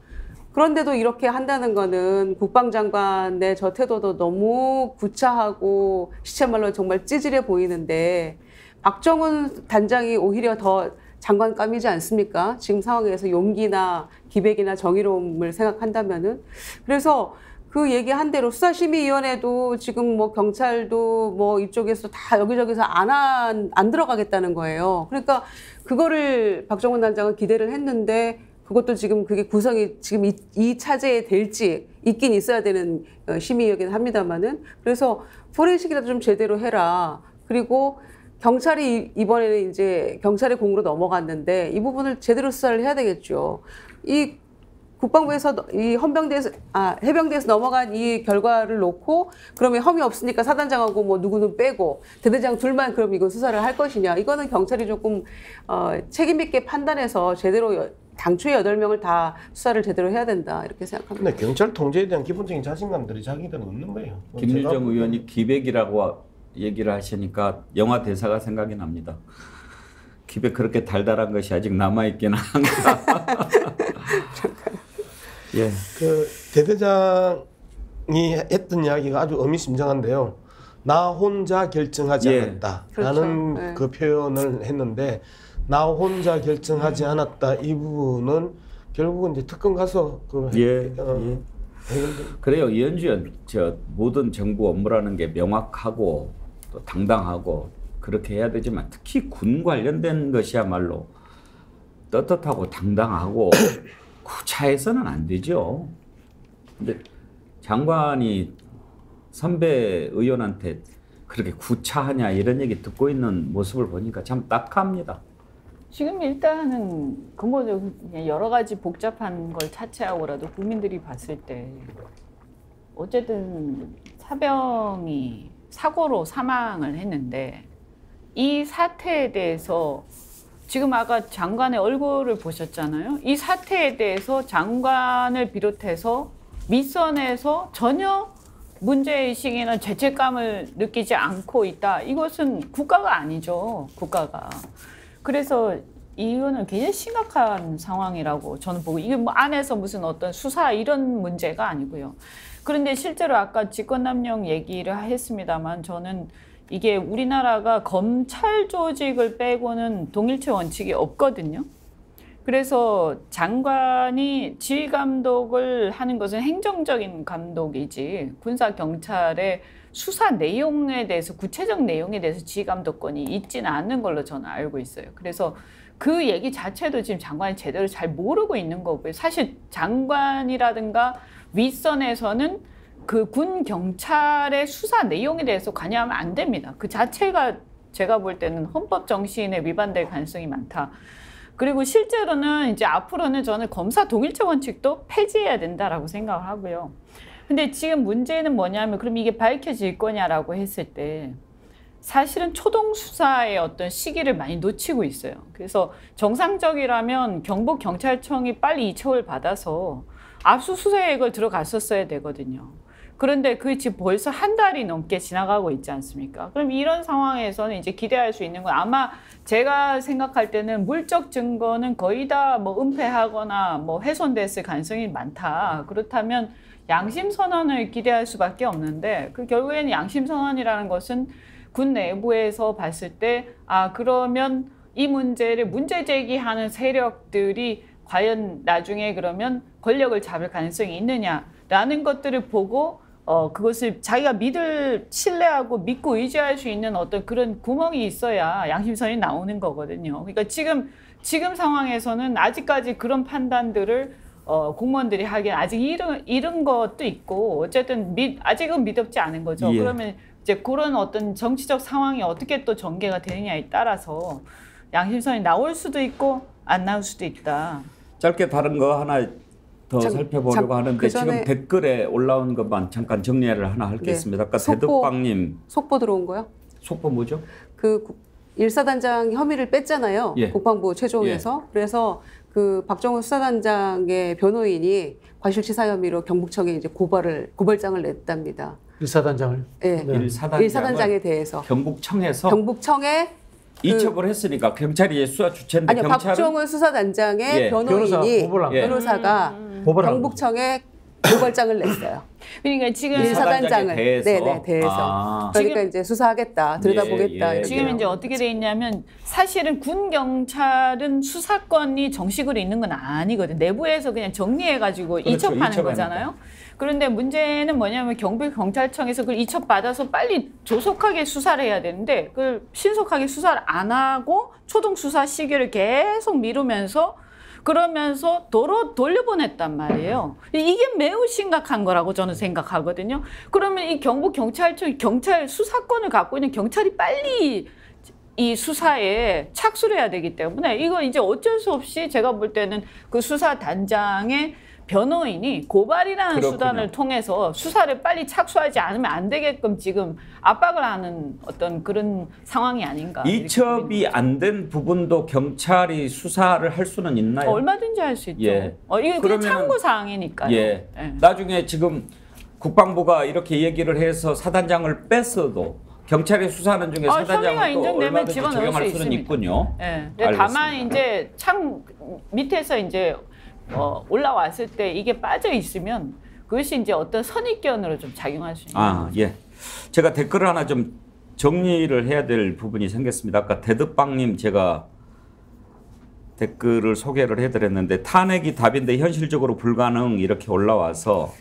그런데도 이렇게 한다는 거는 국방장관의 저 태도도 너무 구차하고 시체말로 정말 찌질해 보이는데 박정훈 단장이 오히려 더 장관감이지 않습니까? 지금 상황에서 용기나 기백이나 정의로움을 생각한다면은. 그래서 그 얘기한 대로 수사심의위원회도 지금 뭐 경찰도 뭐 이쪽에서 다 여기저기서 안 들어가겠다는 거예요. 그러니까 그거를 박정훈 단장은 기대를 했는데 그것도 지금 그게 구성이 지금 이 차제에 될지 있긴 있어야 되는 심의이긴 합니다만은. 그래서 포렌식이라도 좀 제대로 해라. 그리고 경찰이 이번에는 이제 경찰의 공으로 넘어갔는데 이 부분을 제대로 수사를 해야 되겠죠. 이 국방부에서 이 해병대에서 넘어간 이 결과를 놓고 그러면 혐의 없으니까 사단장하고 뭐 누구는 빼고 대대장 둘만 그럼 이거 수사를 할 것이냐. 이거는 경찰이 조금 책임 있게 판단해서 제대로 당초에 8명을 다 수사를 제대로 해야 된다 이렇게 생각합니다. 근데 경찰 통제에 대한 기본적인 자신감들이 자기들은 없는 거예요. 김유정 의원이 기백이라고 얘기를 하시니까 영화 대사가 생각이 납니다. 기백 그렇게 달달한 것이 아직 남아있긴 한가. 예. 그 대대장이 했던 이야기가 아주 의미심장한데요. 나 혼자 결정하지 않았다라는 그렇죠. 네. 그 표현을 했는데 나 혼자 결정하지 않았다 이 부분은 결국은 이제 특검 가서 그래요. 이현주 의원, 모든 정부 업무라는 게 명확하고 또 당당하고 그렇게 해야 되지만 특히 군 관련된 것이야말로 떳떳하고 당당하고 구차해서는 안 되죠. 근데 장관이 선배 의원한테 그렇게 구차하냐 이런 얘기 듣고 있는 모습을 보니까 참 딱합니다. 지금 일단은 근본적으로 여러 가지 복잡한 걸 차치하고라도 국민들이 봤을 때 어쨌든 사병이 사고로 사망을 했는데 이 사태에 대해서 지금 아까 장관의 얼굴을 보셨잖아요. 이 사태에 대해서 장관을 비롯해서 밑선에서 전혀 문제의식이나 죄책감을 느끼지 않고 있다. 이것은 국가가 아니죠. 국가가. 그래서 이거는 굉장히 심각한 상황이라고 저는 보고 이게 뭐 안에서 무슨 어떤 수사 이런 문제가 아니고요. 그런데 실제로 아까 직권남용 얘기를 했습니다만 저는 이게 우리나라가 검찰 조직을 빼고는 동일체 원칙이 없거든요. 그래서 장관이 지휘 감독을 하는 것은 행정적인 감독이지 군사 경찰의 수사 내용에 대해서 구체적 내용에 대해서 지휘 감독권이 있지는 않는 걸로 저는 알고 있어요. 그래서 그 얘기 자체도 지금 장관이 제대로 잘 모르고 있는 거고요. 사실 장관이라든가 윗선에서는 그 군 경찰의 수사 내용에 대해서 관여하면 안 됩니다. 그 자체가 제가 볼 때는 헌법 정신에 위반될 가능성이 많다. 그리고 실제로는 이제 앞으로는 저는 검사 동일체 원칙도 폐지해야 된다라고 생각을 하고요. 근데 지금 문제는 뭐냐면 그럼 이게 밝혀질 거냐라고 했을 때 사실은 초동 수사의 어떤 시기를 많이 놓치고 있어요. 그래서 정상적이라면 경북경찰청이 빨리 이첩을 받아서 압수수색을 들어갔었어야 되거든요. 그런데 그게 지금 벌써 한 달이 넘게 지나가고 있지 않습니까? 그럼 이런 상황에서는 이제 기대할 수 있는 건 아마 제가 생각할 때는 물적 증거는 거의 다 뭐 은폐하거나 뭐 훼손됐을 가능성이 많다. 그렇다면 양심 선언을 기대할 수밖에 없는데 그 결국에는 양심 선언이라는 것은 군 내부에서 봤을 때 그러면 이 문제를 문제 제기하는 세력들이 과연 나중에 그러면 권력을 잡을 가능성이 있느냐라는 것들을 보고 그것을 자기가 신뢰하고 믿고 의지할 수 있는 어떤 그런 구멍이 있어야 양심선이 나오는 거거든요. 그러니까 지금 상황에서는 아직까지 그런 판단들을 공무원들이 하기엔 아직 이른 것도 있고 어쨌든 아직은 미덥지 않은 거죠. 그러면 이제 그런 어떤 정치적 상황이 어떻게 또 전개가 되느냐에 따라서 양심선이 나올 수도 있고 안 나올 수도 있다. 짧게 다른 거 하나 더 살펴보려고 하는데 지금 댓글에 올라온 것만 잠깐 정리를 하나 하겠습니다. 아까 대덕방님 속보 들어온 거요? 속보 뭐죠? 그 일사단장 혐의를 뺐잖아요. 국방부 최종에서. 그래서 그 박정훈 수사단장의 변호인이 과실치사 혐의로 경북청에 이제 고발장을 냈답니다. 일사단장을? 네. 일사단장에 대해서. 경북청에서? 경북청에 이첩을 했으니까 경찰이 이제 수사 주체인데 아니요, 경찰은 박종훈 수사단장의 예, 변호인이 변호사가 경북청에 고발장을 냈어요. 그러니까 지금 사단장을 대해서 대해서 그러니까 이제 수사하겠다, 들여다보겠다. 지금 이제 어떻게 돼 있냐면 사실은 군 경찰은 수사권이 정식으로 있는 건 아니거든. 내부에서 그냥 정리해가지고 그렇죠, 이첩하는 거잖아요. 그런데 문제는 뭐냐면 경북경찰청에서 그걸 이첩받아서 빨리 조속하게 수사를 해야 되는데 그걸 신속하게 수사를 안 하고 초동 수사 시기를 계속 미루면서 그러면서 돌려보냈단 말이에요. 이게 매우 심각한 거라고 저는 생각하거든요. 그러면 이 경북경찰청 경찰 수사권을 갖고 있는 경찰이 빨리 이 수사에 착수를 해야 되기 때문에 이거 이제 어쩔 수 없이 제가 볼 때는 그 수사단장의 변호인이 고발이라는 그렇군요. 수단을 통해서 수사를 빨리 착수하지 않으면 안 되게끔 지금 압박을 하는 어떤 그런 상황이 아닌가. 이첩이 안 된 부분도 경찰이 수사를 할 수는 있나요? 얼마든지 할 수 있죠. 예. 이게 그냥 참고 사항이니까요. 예. 나중에 지금 국방부가 이렇게 얘기를 해서 사단장을 뺐어도 경찰이 수사하는 중에 혐의가 사단장을 또 인정되면 얼마든지 집어넣을 적용할 수 수는 있습니다. 있군요. 예. 근데 다만 이제 창 밑에서 이제 올라왔을 때 이게 빠져 있으면 그것이 이제 어떤 선입견으로 좀 작용할 수 있는. 예. 제가 댓글을 하나 좀 정리를 해야 될 부분이 생겼습니다. 아까 대드빵님 제가 댓글을 소개를 해드렸는데 탄핵이 답인데 현실적으로 불가능 이렇게 올라와서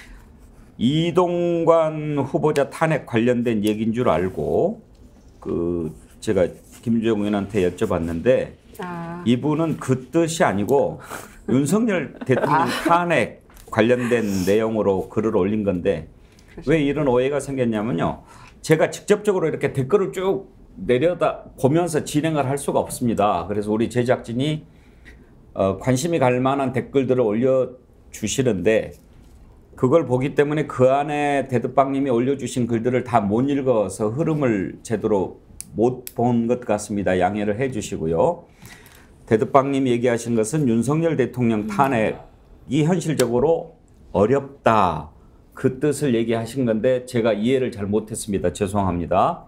이동관 후보자 탄핵 관련된 얘기인 줄 알고 제가 김주영 의원한테 여쭤봤는데 이분은 그 뜻이 아니고 윤석열 대통령 탄핵 관련된 내용으로 글을 올린 건데 왜 이런 오해가 생겼냐면요. 제가 직접적으로 이렇게 댓글을 쭉 내려다 보면서 진행을 할 수가 없습니다. 그래서 우리 제작진이 관심이 갈 만한 댓글들을 올려주시는데 그걸 보기 때문에 그 안에 대드빵님이 올려주신 글들을 다 못 읽어서 흐름을 제대로 못 본 것 같습니다. 양해를 해 주시고요. 대드빵님이 얘기하신 것은 윤석열 대통령 탄핵이 현실적으로 어렵다. 그 뜻을 얘기하신 건데 제가 이해를 잘 못했습니다. 죄송합니다.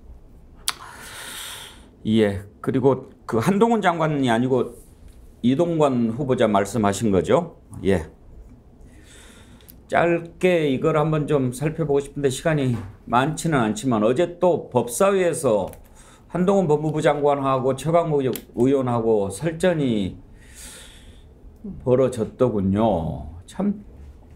예. 그리고 그 한동훈 장관이 아니고 이동관 후보자 말씀하신 거죠? 예. 짧게 이걸 한번 좀 살펴보고 싶은데 시간이 많지는 않지만 어제 또 법사위에서 한동훈 법무부 장관하고 최강욱 의원하고 설전이 벌어졌더군요. 참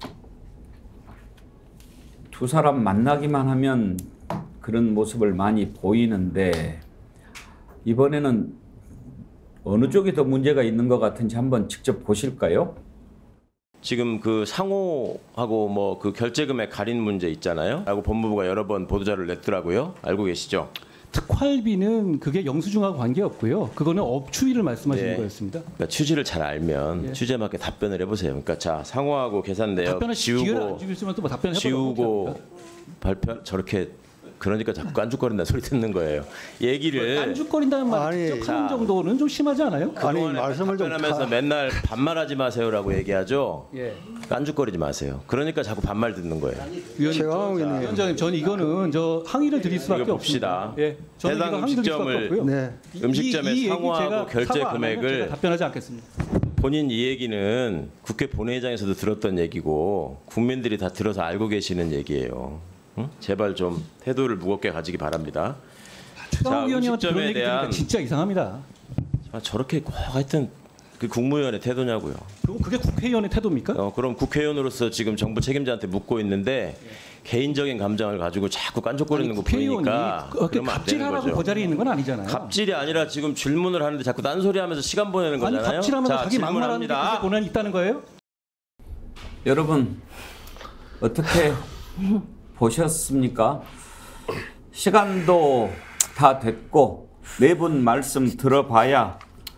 두 사람 만나기만 하면 그런 모습을 많이 보이는데 이번에는 어느 쪽이 더 문제가 있는 것 같은지 한번 직접 보실까요? 지금 그 상호하고 뭐 그 결제금액 갈인 문제 있잖아요. 라고 법무부가 여러 번 보도자료를 냈더라고요. 알고 계시죠? 특활비는 그게 영수증하고 관계없고요. 그거는 업추위를 말씀하시는 거였습니다. 그러니까 취지를 잘 알면 취지에 맞게 답변을 해보세요. 그러니까 자 상호하고 계산 내역 답변을 기회를 안 주시면 또 뭐 답변을 지우고 발표 저렇게 그러니까 자꾸 깐죽거린다는 소리 듣는 거예요. 얘기를 깐죽거린다는 말 직접 하는 정도는 좀 심하지 않아요? 아니 말씀을 좀 답변하면서 맨날 반말하지 마세요라고 얘기하죠. 예. 깐죽거리지 마세요. 그러니까 자꾸 반말 듣는 거예요. 위원장님, 저는 이거는 저 항의를 드릴 수밖에 이거 없습니다. 봅시다. 예, 저는 해당 이거 항의 드릴 수밖에 없고요. 음식점의 이 상호하고 제가 결제 사과 안 하면 금액을 제가 답변하지 않겠습니다. 본인 이 얘기는 국회 본회의장에서도 들었던 얘기고 국민들이 다 들어서 알고 계시는 얘기예요. 응? 제발 좀 태도를 무겁게 가지기 바랍니다. 최강욱 의원님한테 그런 얘기 들으니까 진짜 이상합니다. 저렇게 꼭 하여튼 그 국무위원의 태도냐고요. 그게 국회의원의 태도입니까? 그럼 국회의원으로서 지금 정부 책임자한테 묻고 있는데 개인적인 감정을 가지고 자꾸 깐족거리는 거 보이니까 그렇게 갑질하라고 그 자리에 있는 건 아니잖아요. 갑질이 아니라 지금 질문을 하는데 자꾸 딴소리하면서 시간 보내는 거잖아요. 아니 갑질하면서 자기 막말하는 게 그게 고난이 있다는 거예요? 여러분 어떻게 보셨습니까? 시간도 다 됐고 네 분 말씀 들어봐야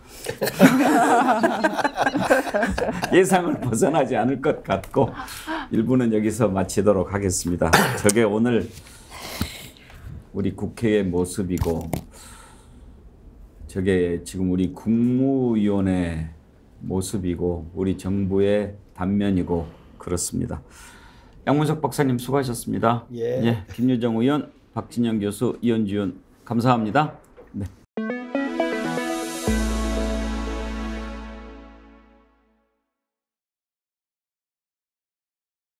예상을 벗어나지 않을 것 같고 1부는 여기서 마치도록 하겠습니다. 저게 오늘 우리 국회의 모습이고 저게 지금 우리 국무위원의 모습이고 우리 정부의 단면이고 그렇습니다. 양문석 박사님 수고하셨습니다. 예. 김유정 의원, 박진영 교수, 이현주 의원 감사합니다. 네.